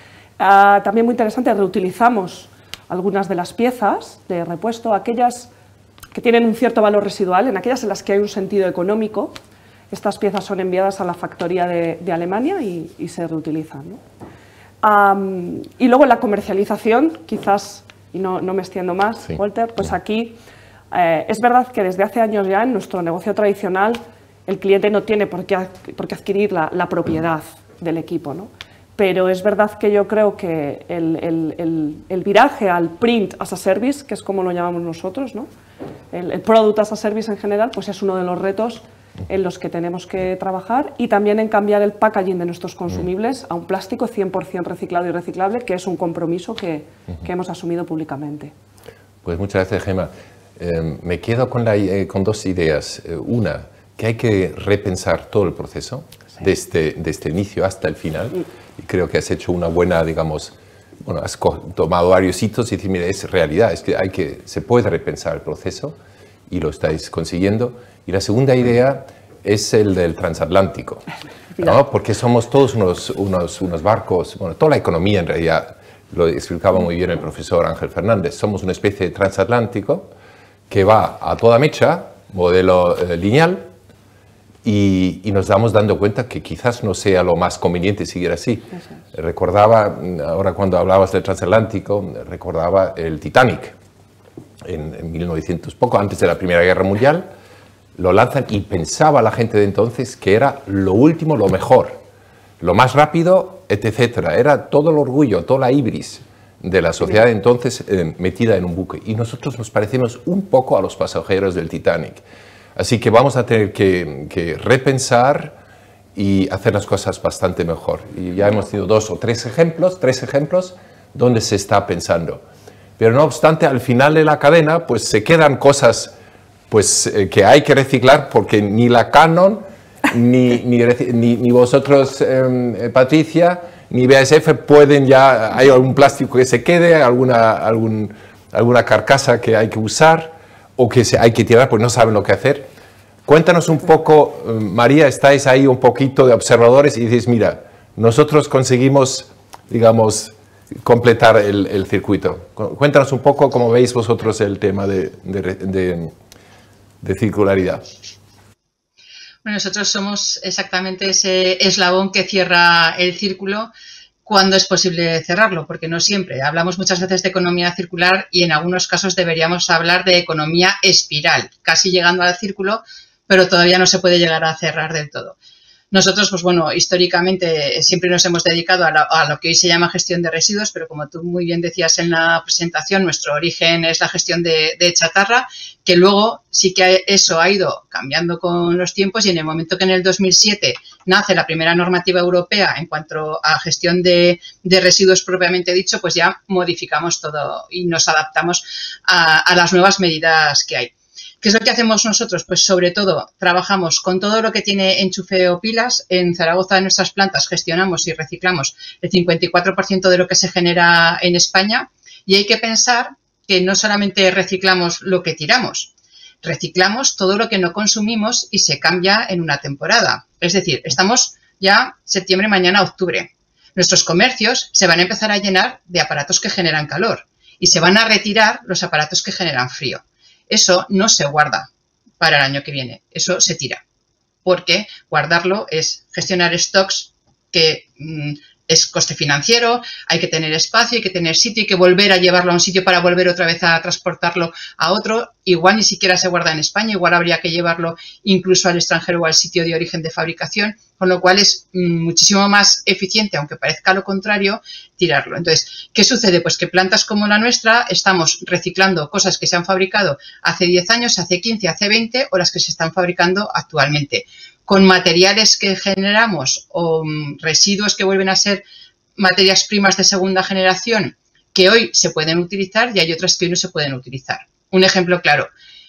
Ah, también muy interesante, reutilizamos algunas de las piezas de repuesto, aquellas que tienen un cierto valor residual, en aquellas en las que hay un sentido económico. Estas piezas son enviadas a la factoría de, de Alemania y, y se reutilizan, ¿no? Ah, y luego la comercialización, quizás... y no, no me extiendo más, sí. Walter, pues aquí eh, es verdad que desde hace años ya en nuestro negocio tradicional el cliente no tiene por qué, por qué adquirir la, la propiedad del equipo, ¿no? Pero es verdad que yo creo que el, el, el, el viraje al print as a service, que es como lo llamamos nosotros, ¿no? el, el product as a service en general, pues es uno de los retos en los que tenemos que trabajar, y también en cambiar el packaging de nuestros consumibles a un plástico cien por cien reciclado y reciclable, que es un compromiso que, que hemos asumido públicamente. Pues muchas gracias, Gemma. Eh, me quedo con, la, eh, con dos ideas. Eh, una, que hay que repensar todo el proceso, sí. desde, desde el inicio hasta el final, sí. y creo que has hecho una buena, digamos, bueno, has tomado varios hitos y dices, mira, es realidad, es que, hay que se puede repensar el proceso y lo estáis consiguiendo. Y la segunda idea es el del transatlántico, ¿no? Porque somos todos unos, unos, unos barcos, bueno, toda la economía en realidad, lo explicaba muy bien el profesor Ángel Fernández, somos una especie de transatlántico que va a toda mecha, modelo eh, lineal, y, y nos damos dando cuenta que quizás no sea lo más conveniente seguir así. Sí. Recordaba, ahora cuando hablabas del transatlántico, recordaba el Titanic, en, en mil novecientos, poco antes de la Primera Guerra Mundial, lo lanzan y pensaba la gente de entonces que era lo último, lo mejor, lo más rápido, etcétera. Era todo el orgullo, toda la ibris de la sociedad de entonces eh, metida en un buque. Y nosotros nos parecemos un poco a los pasajeros del Titanic. Así que vamos a tener que, que repensar y hacer las cosas bastante mejor. Y ya hemos tenido dos o tres ejemplos, tres ejemplos donde se está pensando. Pero no obstante, al final de la cadena, pues se quedan cosas pues, eh, que hay que reciclar, porque ni la Canon, ni, ni, ni, ni vosotros, eh, Patricia, ni B A S F pueden ya, hay algún plástico que se quede, alguna, algún, alguna carcasa que hay que usar o que se, hay que tirar, pues no saben lo que hacer. Cuéntanos un poco, María, estáis ahí un poquito de observadores y dices, mira, nosotros conseguimos, digamos, completar el, el circuito. Cuéntanos un poco cómo veis vosotros el tema de, de, de, de circularidad? Bueno, nosotros somos exactamente ese eslabón que cierra el círculo cuando es posible cerrarlo, porque no siempre. Hablamos muchas veces de economía circular y en algunos casos deberíamos hablar de economía espiral, casi llegando al círculo, pero todavía no se puede llegar a cerrar del todo. Nosotros, pues bueno, históricamente siempre nos hemos dedicado a, la, a lo que hoy se llama gestión de residuos, pero como tú muy bien decías en la presentación, nuestro origen es la gestión de, de chatarra, que luego sí que eso ha ido cambiando con los tiempos y en el momento que en el dos mil siete nace la primera normativa europea en cuanto a gestión de, de residuos propiamente dicho, pues ya modificamos todo y nos adaptamos a, a las nuevas medidas que hay. ¿Qué es lo que hacemos nosotros? Pues sobre todo trabajamos con todo lo que tiene enchufe o pilas. En Zaragoza, en nuestras plantas, gestionamos y reciclamos el cincuenta y cuatro por ciento de lo que se genera en España y hay que pensar que no solamente reciclamos lo que tiramos, reciclamos todo lo que no consumimos y se cambia en una temporada. Es decir, estamos ya septiembre, mañana octubre. Nuestros comercios se van a empezar a llenar de aparatos que generan calor y se van a retirar los aparatos que generan frío. Eso no se guarda para el año que viene, eso se tira, porque guardarlo es gestionar stocks que mmm, es coste financiero, hay que tener espacio, hay que tener sitio, hay que volver a llevarlo a un sitio para volver otra vez a transportarlo a otro. Igual ni siquiera se guarda en España, igual habría que llevarlo incluso al extranjero o al sitio de origen de fabricación, con lo cual es mmm, muchísimo más eficiente, aunque parezca lo contrario, tirarlo. Entonces, ¿qué sucede? Pues que plantas como la nuestra estamos reciclando cosas que se han fabricado hace diez años, hace quince, hace veinte o las que se están fabricando actualmente, con materiales que generamos o um, residuos que vuelven a ser materias primas de segunda generación que hoy se pueden utilizar y hay otras que hoy no se pueden utilizar. Un ejemplo claro,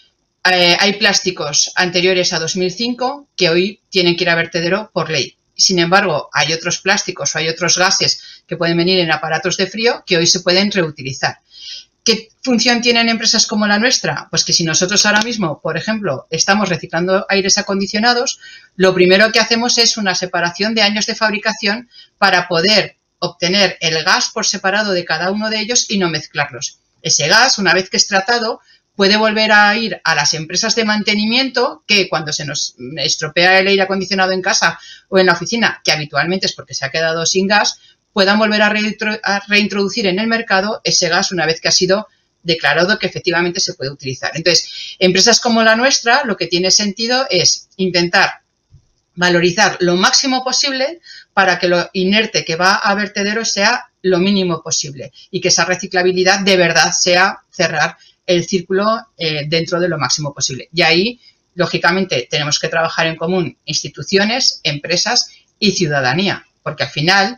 eh, hay plásticos anteriores a dos mil cinco que hoy tienen que ir a vertedero por ley. Sin embargo, hay otros plásticos o hay otros gases que pueden venir en aparatos de frío que hoy se pueden reutilizar. ¿Qué función tienen empresas como la nuestra? Pues que si nosotros ahora mismo, por ejemplo, estamos reciclando aires acondicionados, lo primero que hacemos es una separación de años de fabricación para poder obtener el gas por separado de cada uno de ellos y no mezclarlos. Ese gas, una vez que es tratado, puede volver a ir a las empresas de mantenimiento que cuando se nos estropea el aire acondicionado en casa o en la oficina, que habitualmente es porque se ha quedado sin gas, puedan volver a, a reintroducir en el mercado ese gas una vez que ha sido declarado que efectivamente se puede utilizar. Entonces, empresas como la nuestra, lo que tiene sentido es intentar valorizar lo máximo posible para que lo inerte que va a vertedero sea lo mínimo posible y que esa reciclabilidad de verdad sea cerrar el círculo eh, dentro de lo máximo posible. Y ahí, lógicamente, tenemos que trabajar en común instituciones, empresas y ciudadanía, porque al final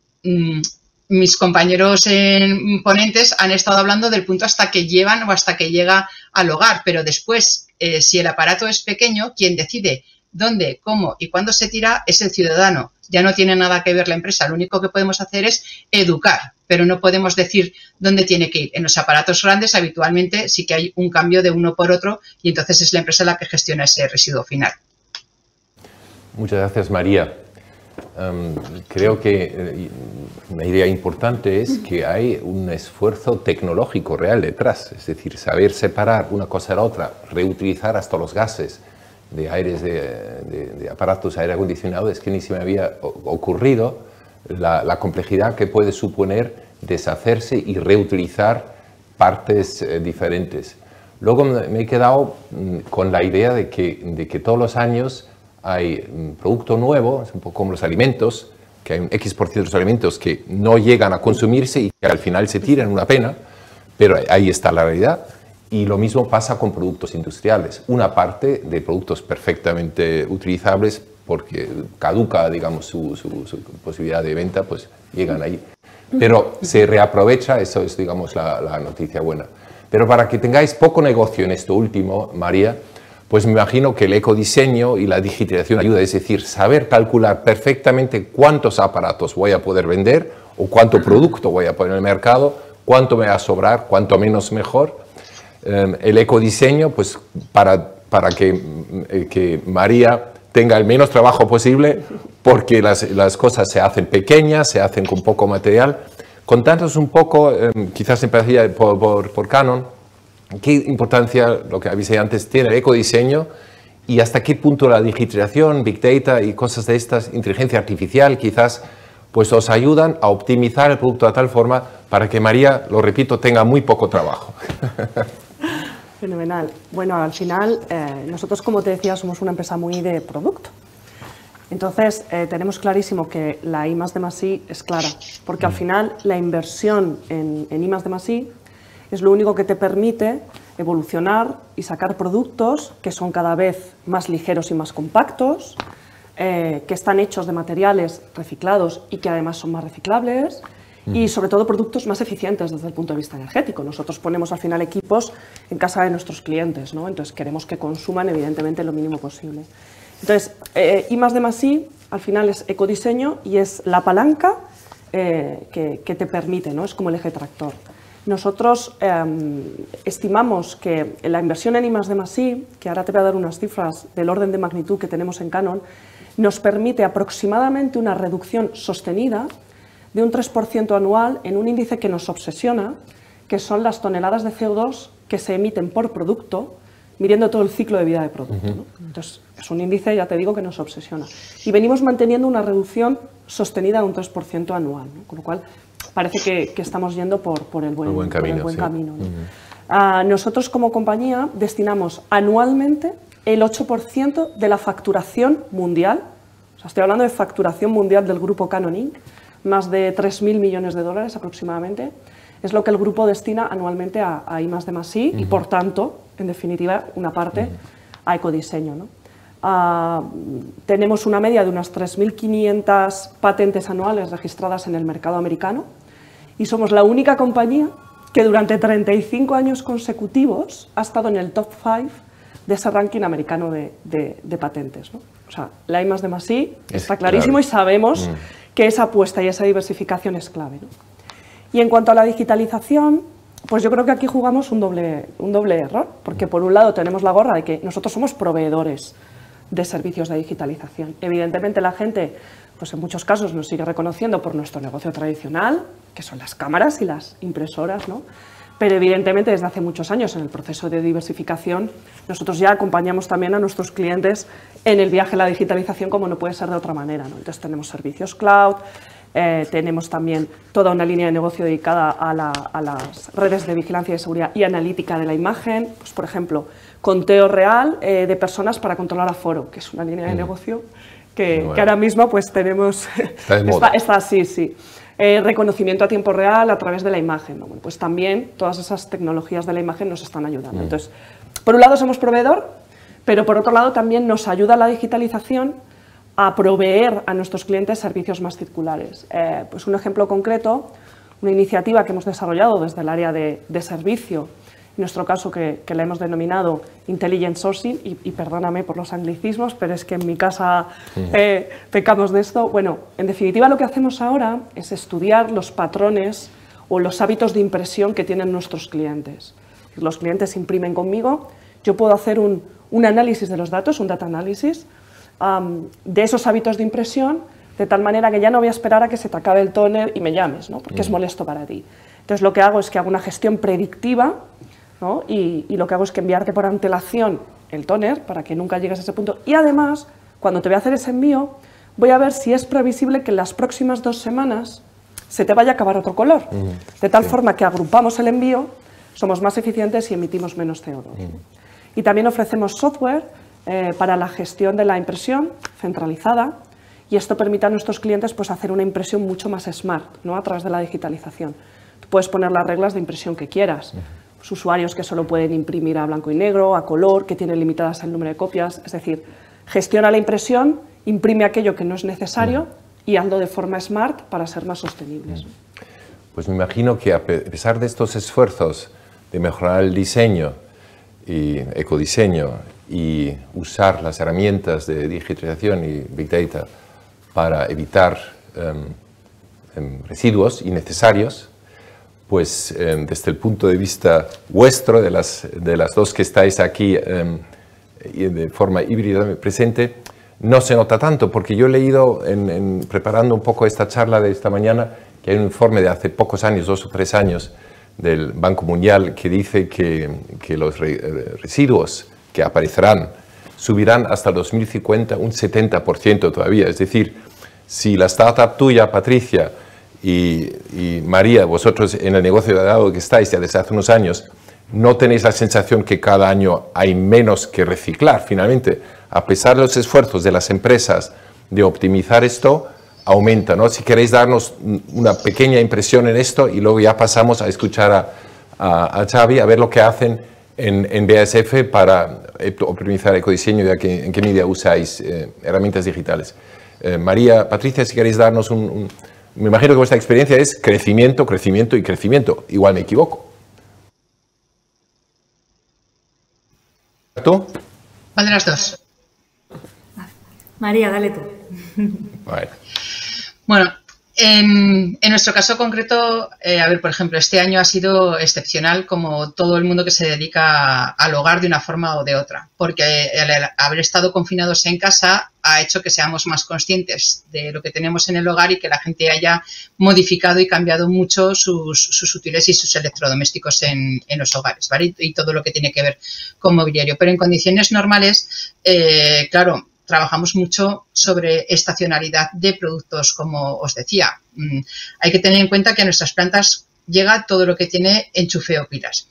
mis compañeros en ponentes han estado hablando del punto hasta que llevan o hasta que llega al hogar, pero después, eh, si el aparato es pequeño, quien decide dónde, cómo y cuándo se tira es el ciudadano. Ya no tiene nada que ver la empresa, lo único que podemos hacer es educar, pero no podemos decir dónde tiene que ir. En los aparatos grandes habitualmente sí que hay un cambio de uno por otro y entonces es la empresa la que gestiona ese residuo final. Muchas gracias, María. Um, creo que eh, una idea importante es que hay un esfuerzo tecnológico real detrás, es decir, saber separar una cosa de la otra, reutilizar hasta los gases de aires de, de, de aparatos aire acondicionado, es que ni se me había ocurrido la, la complejidad que puede suponer deshacerse y reutilizar partes eh, diferentes. Luego me he quedado mm, con la idea de que, de que todos los años hay un producto nuevo, es un poco como los alimentos, que hay un X por ciento de los alimentos que no llegan a consumirse y que al final se tiran, una pena, pero ahí está la realidad. Y lo mismo pasa con productos industriales. Una parte de productos perfectamente utilizables, porque caduca, digamos, su, su, su posibilidad de venta, pues llegan ahí. Pero se reaprovecha, eso es, digamos, la, la noticia buena. Pero para que tengáis poco negocio en esto último, María, pues me imagino que el ecodiseño y la digitalización ayuda, es decir, saber calcular perfectamente cuántos aparatos voy a poder vender o cuánto producto voy a poner en el mercado, cuánto me va a sobrar, cuánto menos mejor. Eh, el ecodiseño, pues para, para que, eh, que María tenga el menos trabajo posible, porque las, las cosas se hacen pequeñas, se hacen con poco material. Contándonos un poco, eh, quizás empezaría por, por, por Canon, ¿qué importancia, lo que avisé antes, tiene el ecodiseño y hasta qué punto la digitalización, Big Data y cosas de estas, inteligencia artificial quizás, pues os ayudan a optimizar el producto de tal forma para que María, lo repito, tenga muy poco trabajo? Fenomenal. Bueno, al final, eh, nosotros, como te decía, somos una empresa muy de producto. Entonces, eh, tenemos clarísimo que la I más D más I es clara, porque al final la inversión en, en I más D más I es lo único que te permite evolucionar y sacar productos que son cada vez más ligeros y más compactos, eh, que están hechos de materiales reciclados y que además son más reciclables, y sobre todo productos más eficientes desde el punto de vista energético. Nosotros ponemos al final equipos en casa de nuestros clientes, ¿no? Entonces queremos que consuman evidentemente lo mínimo posible. Entonces, eh, I más D más I al final es ecodiseño y es la palanca eh, que, que te permite, ¿no? Es como el eje tractor. Nosotros eh, estimamos que la inversión en I más D más I, que ahora te voy a dar unas cifras del orden de magnitud que tenemos en Canon, nos permite aproximadamente una reducción sostenida de un tres por ciento anual en un índice que nos obsesiona, que son las toneladas de C O dos que se emiten por producto, midiendo todo el ciclo de vida de producto, ¿no? Entonces, es un índice, ya te digo, que nos obsesiona. Y venimos manteniendo una reducción sostenida de un tres por ciento anual, ¿no? Con lo cual parece que, que estamos yendo por, por el buen, el buen camino. Por el buen Sí. camino, ¿no? Uh-huh. uh, nosotros, como compañía, destinamos anualmente el ocho por ciento de la facturación mundial, o sea, estoy hablando de facturación mundial del grupo Canon incorporated, más de tres mil millones de dólares aproximadamente, es lo que el grupo destina anualmente a, a I más D más I, uh-huh. y por tanto, en definitiva, una parte uh-huh. a ecodiseño, ¿no? Uh, tenemos una media de unas tres mil quinientas patentes anuales registradas en el mercado americano y somos la única compañía que durante treinta y cinco años consecutivos ha estado en el top cinco de ese ranking americano de, de, de patentes, ¿no? O sea, la I más D más I es está clarísimo, claro. Y sabemos uh-huh. que esa apuesta y esa diversificación es clave, ¿no? Y en cuanto a la digitalización, pues yo creo que aquí jugamos un doble, un doble error, porque por un lado tenemos la gorra de que nosotros somos proveedores de servicios de digitalización. Evidentemente la gente, pues en muchos casos nos sigue reconociendo por nuestro negocio tradicional, que son las cámaras y las impresoras, ¿no? Pero evidentemente desde hace muchos años en el proceso de diversificación nosotros ya acompañamos también a nuestros clientes en el viaje a la digitalización como no puede ser de otra manera, ¿no? Entonces tenemos servicios cloud, eh, tenemos también toda una línea de negocio dedicada a, la, a las redes de vigilancia de seguridad y analítica de la imagen, pues por ejemplo, conteo real eh, de personas para controlar aforo, que es una línea de negocio que, bueno. que ahora mismo pues tenemos, está, de moda. está, está así, sí. Eh, reconocimiento a tiempo real a través de la imagen, ¿no? Bueno, pues también todas esas tecnologías de la imagen nos están ayudando. Mm. Entonces, por un lado somos proveedor, pero por otro lado también nos ayuda la digitalización a proveer a nuestros clientes servicios más circulares. Eh, pues un ejemplo concreto, una iniciativa que hemos desarrollado desde el área de, de servicio, en nuestro caso que, que la hemos denominado Intelligent Sourcing, y, y perdóname por los anglicismos, pero es que en mi casa eh, pecamos de esto. Bueno, en definitiva lo que hacemos ahora es estudiar los patrones o los hábitos de impresión que tienen nuestros clientes. Los clientes imprimen conmigo, yo puedo hacer un, un análisis de los datos, un data analysis, um, de esos hábitos de impresión, de tal manera que ya no voy a esperar a que se te acabe el tóner y me llames, ¿no? Porque mm. es molesto para ti. Entonces lo que hago es que hago una gestión predictiva, ¿no? y, y lo que hago es que enviarte por antelación el tóner para que nunca llegues a ese punto. Y además, cuando te voy a hacer ese envío, voy a ver si es previsible que en las próximas dos semanas se te vaya a acabar otro color. Mm. De tal sí. forma que agrupamos el envío, somos más eficientes y emitimos menos C O dos. Mm. Y también ofrecemos software eh, para la gestión de la impresión centralizada, y esto permite a nuestros clientes pues, hacer una impresión mucho más smart, ¿no? A través de la digitalización. Tú puedes poner las reglas de impresión que quieras. Los usuarios que solo pueden imprimir a blanco y negro, a color, que tienen limitadas el número de copias. Es decir, gestiona la impresión, imprime aquello que no es necesario y hazlo de forma smart para ser más sostenibles. Pues me imagino que a pesar de estos esfuerzos de mejorar el diseño y ecodiseño y usar las herramientas de digitalización y Big Data para evitar um, um, residuos innecesarios, pues um, desde el punto de vista vuestro, de las, de las dos que estáis aquí um, de forma híbrida presente, no se nota tanto, porque yo he leído, en, en, preparando un poco esta charla de esta mañana, que hay un informe de hace pocos años, dos o tres años, del Banco Mundial que dice que, que los re, residuos que aparecerán subirán hasta el dos mil cincuenta un setenta por ciento todavía. Es decir, si la startup tuya, Patricia, y, y María, vosotros en el negocio de agua que estáis ya desde hace unos años, no tenéis la sensación que cada año hay menos que reciclar. Finalmente, a pesar de los esfuerzos de las empresas de optimizar esto, aumenta, ¿no? Si queréis darnos una pequeña impresión en esto y luego ya pasamos a escuchar a, a, a Xavi a ver lo que hacen en, en B A S F para optimizar el ecodiseño y a qué, en qué medida usáis eh, herramientas digitales. Eh, María, Patricia, si queréis darnos un, un... Me imagino que vuestra experiencia es crecimiento, crecimiento y crecimiento. Igual me equivoco. ¿Tú? ¿Cuál de las dos? María, dale tú. Bueno, bueno en, en nuestro caso concreto, eh, a ver, por ejemplo, este año ha sido excepcional como todo el mundo que se dedica al hogar de una forma o de otra, porque el haber estado confinados en casa ha hecho que seamos más conscientes de lo que tenemos en el hogar y que la gente haya modificado y cambiado mucho sus, sus útiles y sus electrodomésticos en, en los hogares, ¿vale? Y, y todo lo que tiene que ver con mobiliario. Pero en condiciones normales, eh, claro, trabajamos mucho sobre estacionalidad de productos, como os decía. Mm, hay que tener en cuenta que a nuestras plantas llega todo lo que tiene enchufe o pilas.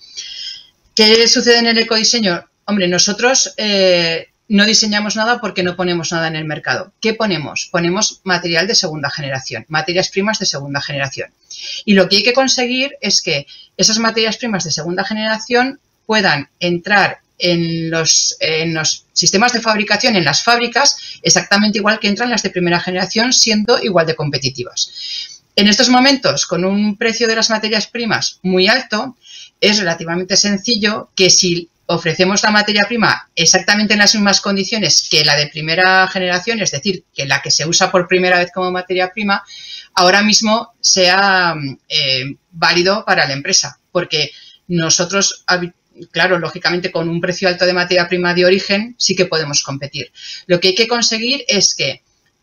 ¿Qué sucede en el ecodiseño? Hombre, nosotros eh, no diseñamos nada porque no ponemos nada en el mercado. ¿Qué ponemos? Ponemos material de segunda generación, materias primas de segunda generación. Y lo que hay que conseguir es que esas materias primas de segunda generación puedan entrar en los, en los sistemas de fabricación, en las fábricas, exactamente igual que entran las de primera generación, siendo igual de competitivas. En estos momentos, con un precio de las materias primas muy alto, es relativamente sencillo que si ofrecemos la materia prima exactamente en las mismas condiciones que la de primera generación, es decir, que la que se usa por primera vez como materia prima, ahora mismo sea eh, válido para la empresa, porque nosotros, claro, lógicamente con un precio alto de materia prima de origen sí que podemos competir. Lo que hay que conseguir es que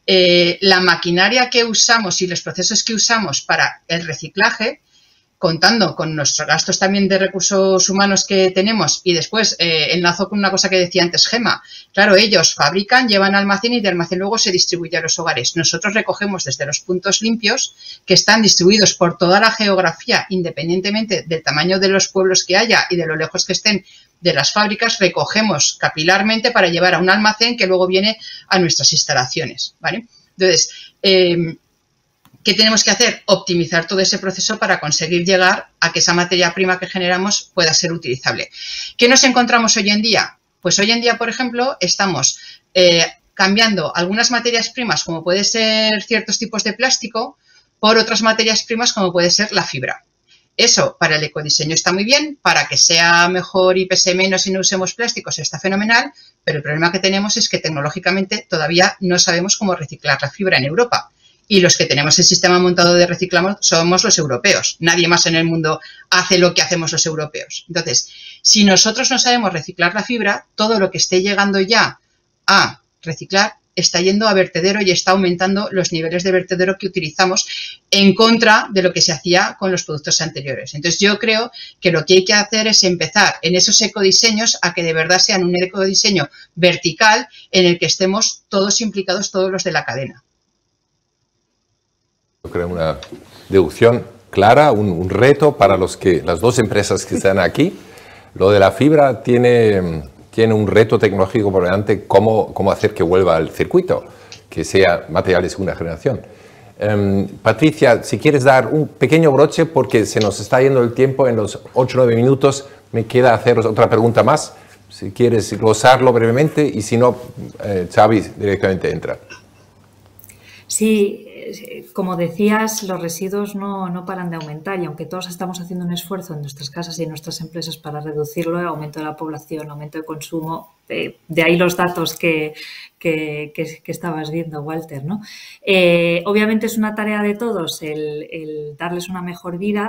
eh, la maquinaria que usamos y los procesos que usamos para el reciclaje, contando con nuestros gastos también de recursos humanos que tenemos, y después eh, enlazo con una cosa que decía antes Gema, claro, ellos fabrican, llevan al almacén y de almacén luego se distribuye a los hogares. Nosotros recogemos desde los puntos limpios que están distribuidos por toda la geografía, independientemente del tamaño de los pueblos que haya y de lo lejos que estén de las fábricas, recogemos capilarmente para llevar a un almacén que luego viene a nuestras instalaciones, ¿vale? Entonces, eh, ¿qué tenemos que hacer? Optimizar todo ese proceso para conseguir llegar a que esa materia prima que generamos pueda ser utilizable. ¿Qué nos encontramos hoy en día? Pues hoy en día, por ejemplo, estamos eh, cambiando algunas materias primas, como puede ser ciertos tipos de plástico, por otras materias primas, como puede ser la fibra. Eso para el ecodiseño está muy bien, para que sea mejor y pese menos y no usemos plásticos está fenomenal, pero el problema que tenemos es que tecnológicamente todavía no sabemos cómo reciclar la fibra en Europa. Y los que tenemos el sistema montado de reciclado somos los europeos. Nadie más en el mundo hace lo que hacemos los europeos. Entonces, si nosotros no sabemos reciclar la fibra, todo lo que esté llegando ya a reciclar está yendo a vertedero y está aumentando los niveles de vertedero que utilizamos en contra de lo que se hacía con los productos anteriores. Entonces, yo creo que lo que hay que hacer es empezar en esos ecodiseños a que de verdad sean un ecodiseño vertical en el que estemos todos implicados, todos los de la cadena. Yo creo una deducción clara, un, un reto para los que, las dos empresas que están aquí. Lo de la fibra tiene, tiene un reto tecnológico por delante, cómo, cómo hacer que vuelva al circuito, que sea material de segunda generación. Um, Patricia, si quieres dar un pequeño broche, porque se nos está yendo el tiempo, en los ocho o nueve minutos me queda haceros otra pregunta más. Si quieres glosarlo brevemente y si no, eh, Xavi directamente entra. Sí, como decías, los residuos no, no paran de aumentar y aunque todos estamos haciendo un esfuerzo en nuestras casas y en nuestras empresas para reducirlo, aumento de la población, aumento de consumo, eh, de ahí los datos que, que, que, que estabas viendo, Walter, ¿no? Eh, obviamente es una tarea de todos el, el darles una mejor vida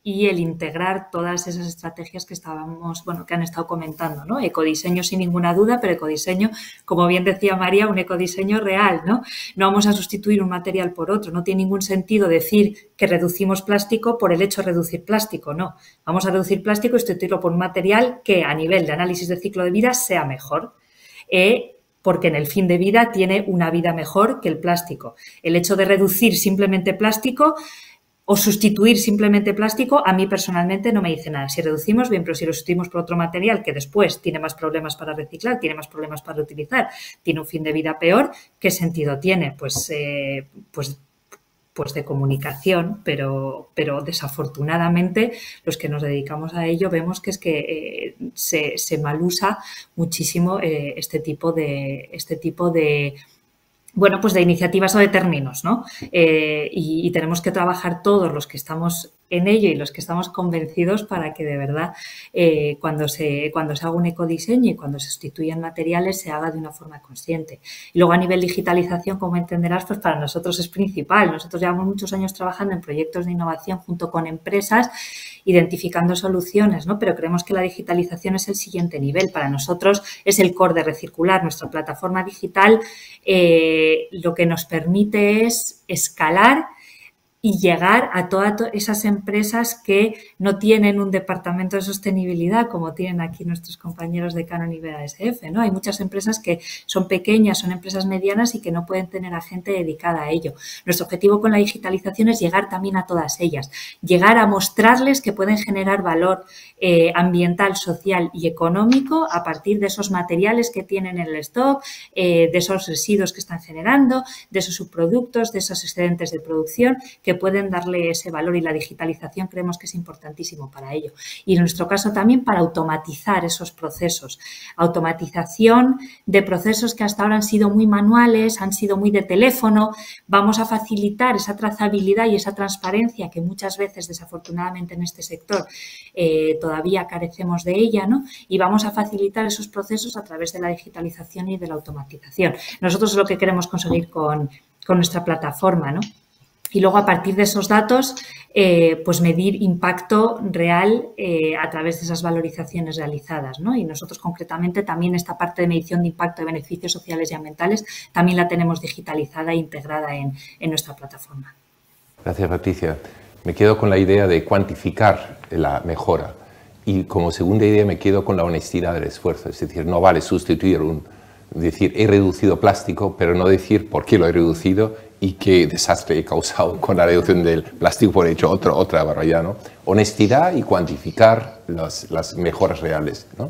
y el integrar todas esas estrategias que estábamos, bueno, que han estado comentando, ¿no? Ecodiseño sin ninguna duda, pero ecodiseño, como bien decía María, un ecodiseño real, ¿no? No vamos a sustituir un material por otro, no tiene ningún sentido decir que reducimos plástico por el hecho de reducir plástico, no. Vamos a reducir plástico y sustituirlo por un material que a nivel de análisis de ciclo de vida sea mejor. Eh, porque en el fin de vida tiene una vida mejor que el plástico. El hecho de reducir simplemente plástico o sustituir simplemente plástico, a mí personalmente no me dice nada. Si reducimos, bien, pero si lo sustituimos por otro material que después tiene más problemas para reciclar, tiene más problemas para utilizar, tiene un fin de vida peor, ¿qué sentido tiene? Pues, eh, pues, pues de comunicación, pero, pero desafortunadamente los que nos dedicamos a ello vemos que es que eh, se, se malusa muchísimo eh, este tipo de, este tipo de bueno, pues de iniciativas o de términos, ¿no? Eh, y, y tenemos que trabajar todos los que estamos en ello y los que estamos convencidos para que de verdad eh, cuando, se, cuando se haga un ecodiseño y cuando se sustituyan materiales se haga de una forma consciente. Y luego a nivel digitalización, como entenderás, pues para nosotros es principal. Nosotros llevamos muchos años trabajando en proyectos de innovación junto con empresas, identificando soluciones, ¿no? Pero creemos que la digitalización es el siguiente nivel. Para nosotros es el core de Recircular. Nuestra plataforma digital eh, lo que nos permite es escalar y llegar a todas esas empresas que no tienen un departamento de sostenibilidad como tienen aquí nuestros compañeros de Canon y B A S F, ¿no? Hay muchas empresas que son pequeñas, son empresas medianas y que no pueden tener a gente dedicada a ello. Nuestro objetivo con la digitalización es llegar también a todas ellas, llegar a mostrarles que pueden generar valor eh, ambiental, social y económico a partir de esos materiales que tienen en el stock, eh, de esos residuos que están generando, de esos subproductos, de esos excedentes de producción que pueden darle ese valor, y la digitalización creemos que es importantísimo para ello. Y en nuestro caso también para automatizar esos procesos. Automatización de procesos que hasta ahora han sido muy manuales, han sido muy de teléfono. Vamos a facilitar esa trazabilidad y esa transparencia que muchas veces, desafortunadamente, en este sector eh, todavía carecemos de ella, ¿no? Y vamos a facilitar esos procesos a través de la digitalización y de la automatización. Nosotros es lo que queremos conseguir con, con nuestra plataforma, ¿no? Y luego, a partir de esos datos, eh, pues medir impacto real eh, a través de esas valorizaciones realizadas, ¿no? Y nosotros, concretamente, también esta parte de medición de impacto de beneficios sociales y ambientales también la tenemos digitalizada e integrada en, en nuestra plataforma. Gracias, Patricia. Me quedo con la idea de cuantificar la mejora. Y como segunda idea me quedo con la honestidad del esfuerzo. Es decir, no vale sustituir un... decir, he reducido plástico, pero no decir por qué lo he reducido y qué desastre he causado con la reducción del plástico, por hecho, otro, otra barbaridad, ¿no? Honestidad y cuantificar las, las mejoras reales, ¿no?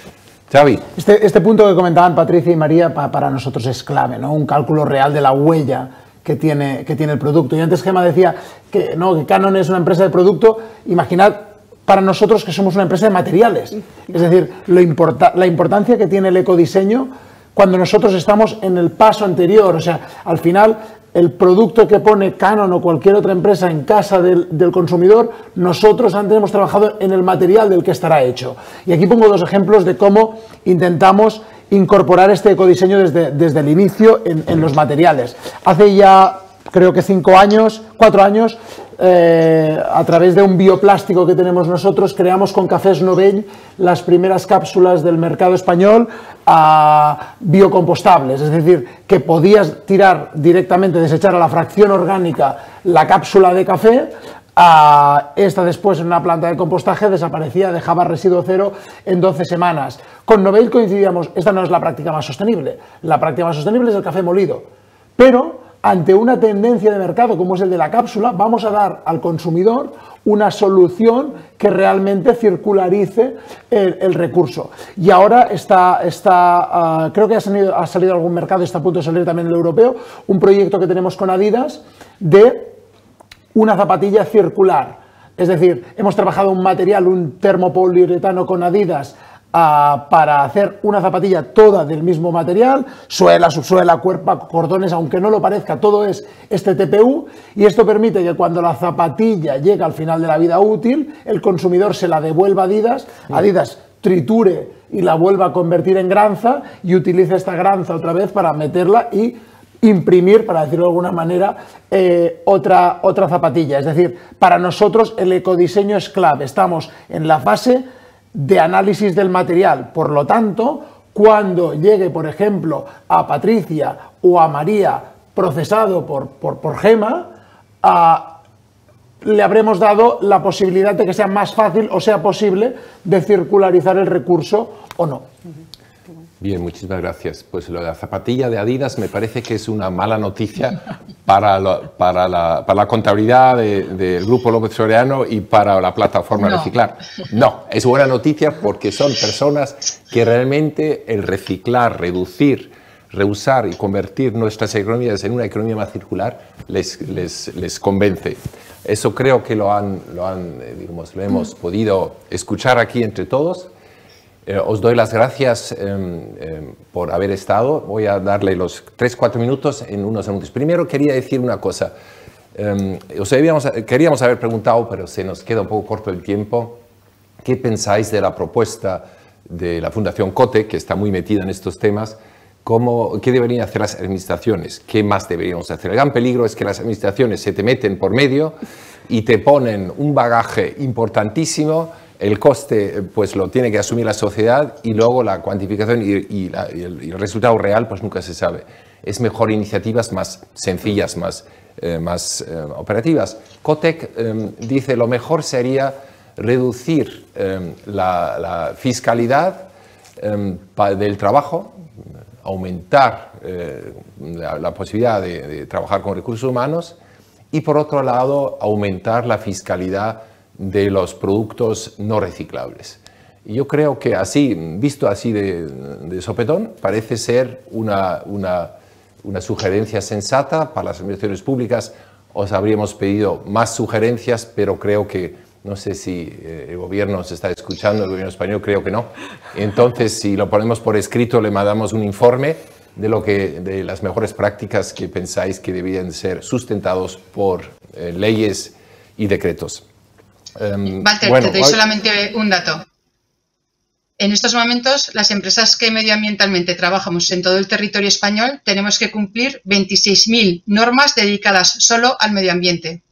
Xavi. Este, este punto que comentaban Patricia y María pa, para nosotros es clave, ¿no? Un cálculo real de la huella que tiene, que tiene el producto. Y antes Gemma decía que, no, que Canon es una empresa de producto. Imaginad para nosotros que somos una empresa de materiales. Es decir, lo importa, la importancia que tiene el ecodiseño cuando nosotros estamos en el paso anterior. O sea, al final, el producto que pone Canon o cualquier otra empresa en casa del, del consumidor, nosotros antes hemos trabajado en el material del que estará hecho. Y aquí pongo dos ejemplos de cómo intentamos incorporar este ecodiseño desde, desde el inicio en, en los materiales. Hace ya, creo que cinco años, cuatro años, eh, a través de un bioplástico que tenemos nosotros, creamos con Cafés Novell las primeras cápsulas del mercado español a biocompostables, es decir, que podías tirar directamente, desechar a la fracción orgánica la cápsula de café. A esta después en una planta de compostaje desaparecía, dejaba residuo cero en doce semanas. Con Novell coincidíamos, esta no es la práctica más sostenible, la práctica más sostenible es el café molido, pero ante una tendencia de mercado como es el de la cápsula, vamos a dar al consumidor una solución que realmente circularice el, el recurso. Y ahora está, está uh, creo que ha salido, ha salido algún mercado, está a punto de salir también el europeo, un proyecto que tenemos con Adidas de una zapatilla circular. Es decir, hemos trabajado un material, un termopoliuretano con Adidas uh, para hacer una zapatilla toda del mismo material, suela, subsuela, cuerpo, cordones, aunque no lo parezca, todo es este T P U, y esto permite que cuando la zapatilla llega al final de la vida útil, el consumidor se la devuelva a Adidas, Adidas triture y la vuelva a convertir en granza y utilice esta granza otra vez para meterla y imprimir, para decirlo de alguna manera, eh, otra, otra zapatilla. Es decir, para nosotros el ecodiseño es clave. Estamos en la fase de análisis del material. Por lo tanto, cuando llegue, por ejemplo, a Patricia o a María procesado por, por, por Gema, a, le habremos dado la posibilidad de que sea más fácil o sea posible de circularizar el recurso o no. Bien, muchísimas gracias. Pues lo de la zapatilla de Adidas me parece que es una mala noticia para, lo, para, la, para la contabilidad del de Grupo López Soriano y para la plataforma no. Reciclar. No, es buena noticia porque son personas que realmente el reciclar, reducir, reusar y convertir nuestras economías en una economía más circular les, les, les convence. Eso creo que lo, han, lo, han, digamos, lo hemos podido escuchar aquí entre todos. Eh, os doy las gracias eh, eh, por haber estado. Voy a darle los tres cuatro minutos en unos anuncios. Primero quería decir una cosa. Eh, os habíamos, queríamos haber preguntado, pero se nos queda un poco corto el tiempo. ¿Qué pensáis de la propuesta de la Fundación COTE, que está muy metida en estos temas? ¿Cómo, ¿Qué deberían hacer las administraciones? ¿Qué más deberíamos hacer? El gran peligro es que las administraciones se te meten por medio y te ponen un bagaje importantísimo. El coste pues lo tiene que asumir la sociedad y luego la cuantificación y, y, la, y, el, y el resultado real pues nunca se sabe. Es mejor iniciativas más sencillas, más, eh, más eh, operativas. COTEC eh, dice lo mejor sería reducir eh, la, la fiscalidad eh, del trabajo, aumentar eh, la, la posibilidad de, de trabajar con recursos humanos y por otro lado aumentar la fiscalidad de los productos no reciclables. Y yo creo que así, visto así de, de sopetón, parece ser una, una, una sugerencia sensata para las administraciones públicas. Os habríamos pedido más sugerencias, pero creo que, no sé si eh, el gobierno se está escuchando, el gobierno español, creo que no. Entonces, si lo ponemos por escrito, le mandamos un informe de, lo que, de las mejores prácticas que pensáis que deberían ser sustentados por eh, leyes y decretos. Um, Walter, bueno, te doy hoy... solamente un dato. En estos momentos, las empresas que medioambientalmente trabajamos en todo el territorio español tenemos que cumplir veintiséis mil normas dedicadas solo al medio ambiente.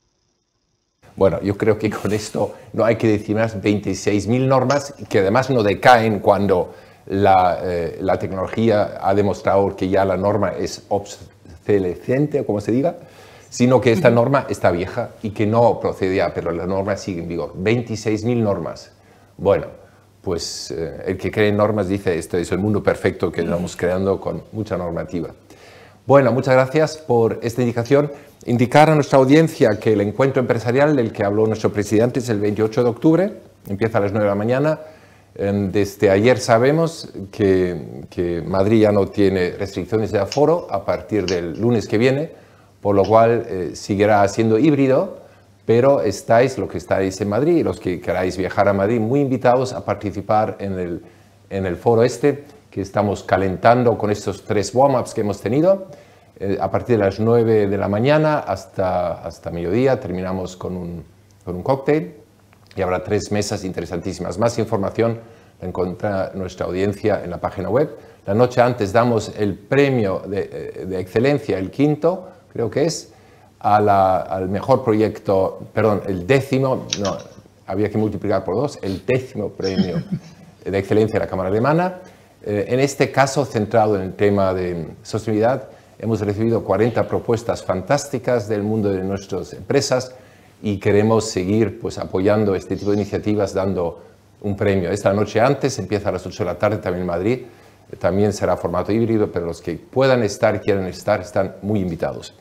Bueno, yo creo que con esto no hay que decir más, veintiséis mil normas que además no decaen cuando la, eh, la tecnología ha demostrado que ya la norma es obsolescente, o como se diga, sino que esta norma está vieja y que no procedía, pero la norma sigue en vigor. veintiséis mil normas. Bueno, pues eh, el que cree en normas dice, esto es el mundo perfecto que estamos creando con mucha normativa. Bueno, muchas gracias por esta indicación. Indicar a nuestra audiencia que el encuentro empresarial del que habló nuestro presidente es el veintiocho de octubre, empieza a las nueve de la mañana. Eh, desde ayer sabemos que, que Madrid ya no tiene restricciones de aforo a partir del lunes que viene, por lo cual eh, seguirá siendo híbrido, pero estáis, los que estáis en Madrid y los que queráis viajar a Madrid, muy invitados a participar en el, en el foro este, que estamos calentando con estos tres warm-ups que hemos tenido. Eh, a partir de las nueve de la mañana hasta, hasta mediodía terminamos con un, con un cóctel y habrá tres mesas interesantísimas. Más información la encuentra nuestra audiencia en la página web. La noche antes damos el premio de, de excelencia, el quinto, creo que es, a la, al mejor proyecto, perdón, el décimo, no, había que multiplicar por dos, el décimo premio de excelencia de la Cámara Alemana. Eh, en este caso, centrado en el tema de sostenibilidad, hemos recibido cuarenta propuestas fantásticas del mundo de nuestras empresas y queremos seguir pues, apoyando este tipo de iniciativas, dando un premio. Esta noche antes, empieza a las ocho de la tarde también en Madrid, también será formato híbrido, pero los que puedan estar y quieran estar están muy invitados.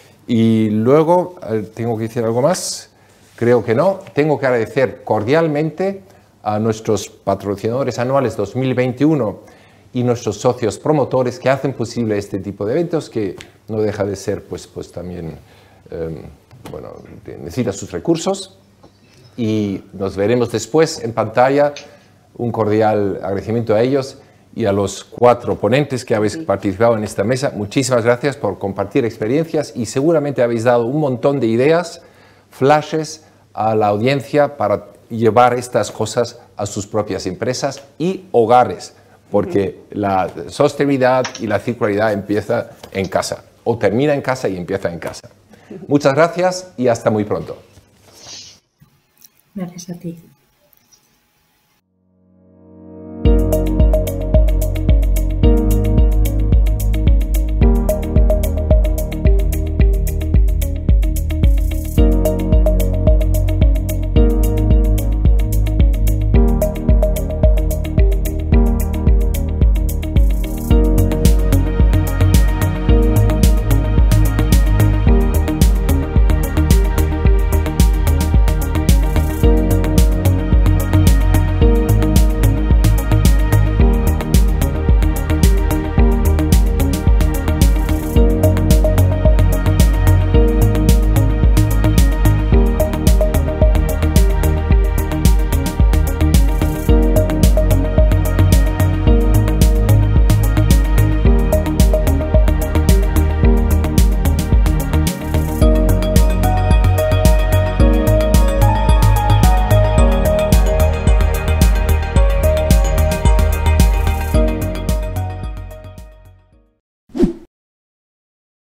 Y luego, ¿tengo que decir algo más? Creo que no. Tengo que agradecer cordialmente a nuestros patrocinadores anuales dos mil veintiuno y nuestros socios promotores que hacen posible este tipo de eventos, que no deja de ser, pues, pues también, eh, bueno, necesita sus recursos. Y nos veremos después en pantalla. Un cordial agradecimiento a ellos. Y a los cuatro ponentes que habéis participado en esta mesa, muchísimas gracias por compartir experiencias y seguramente habéis dado un montón de ideas, flashes a la audiencia para llevar estas cosas a sus propias empresas y hogares, porque la sostenibilidad y la circularidad empieza en casa. o termina en casa y empieza en casa. Muchas gracias y hasta muy pronto. Gracias a ti.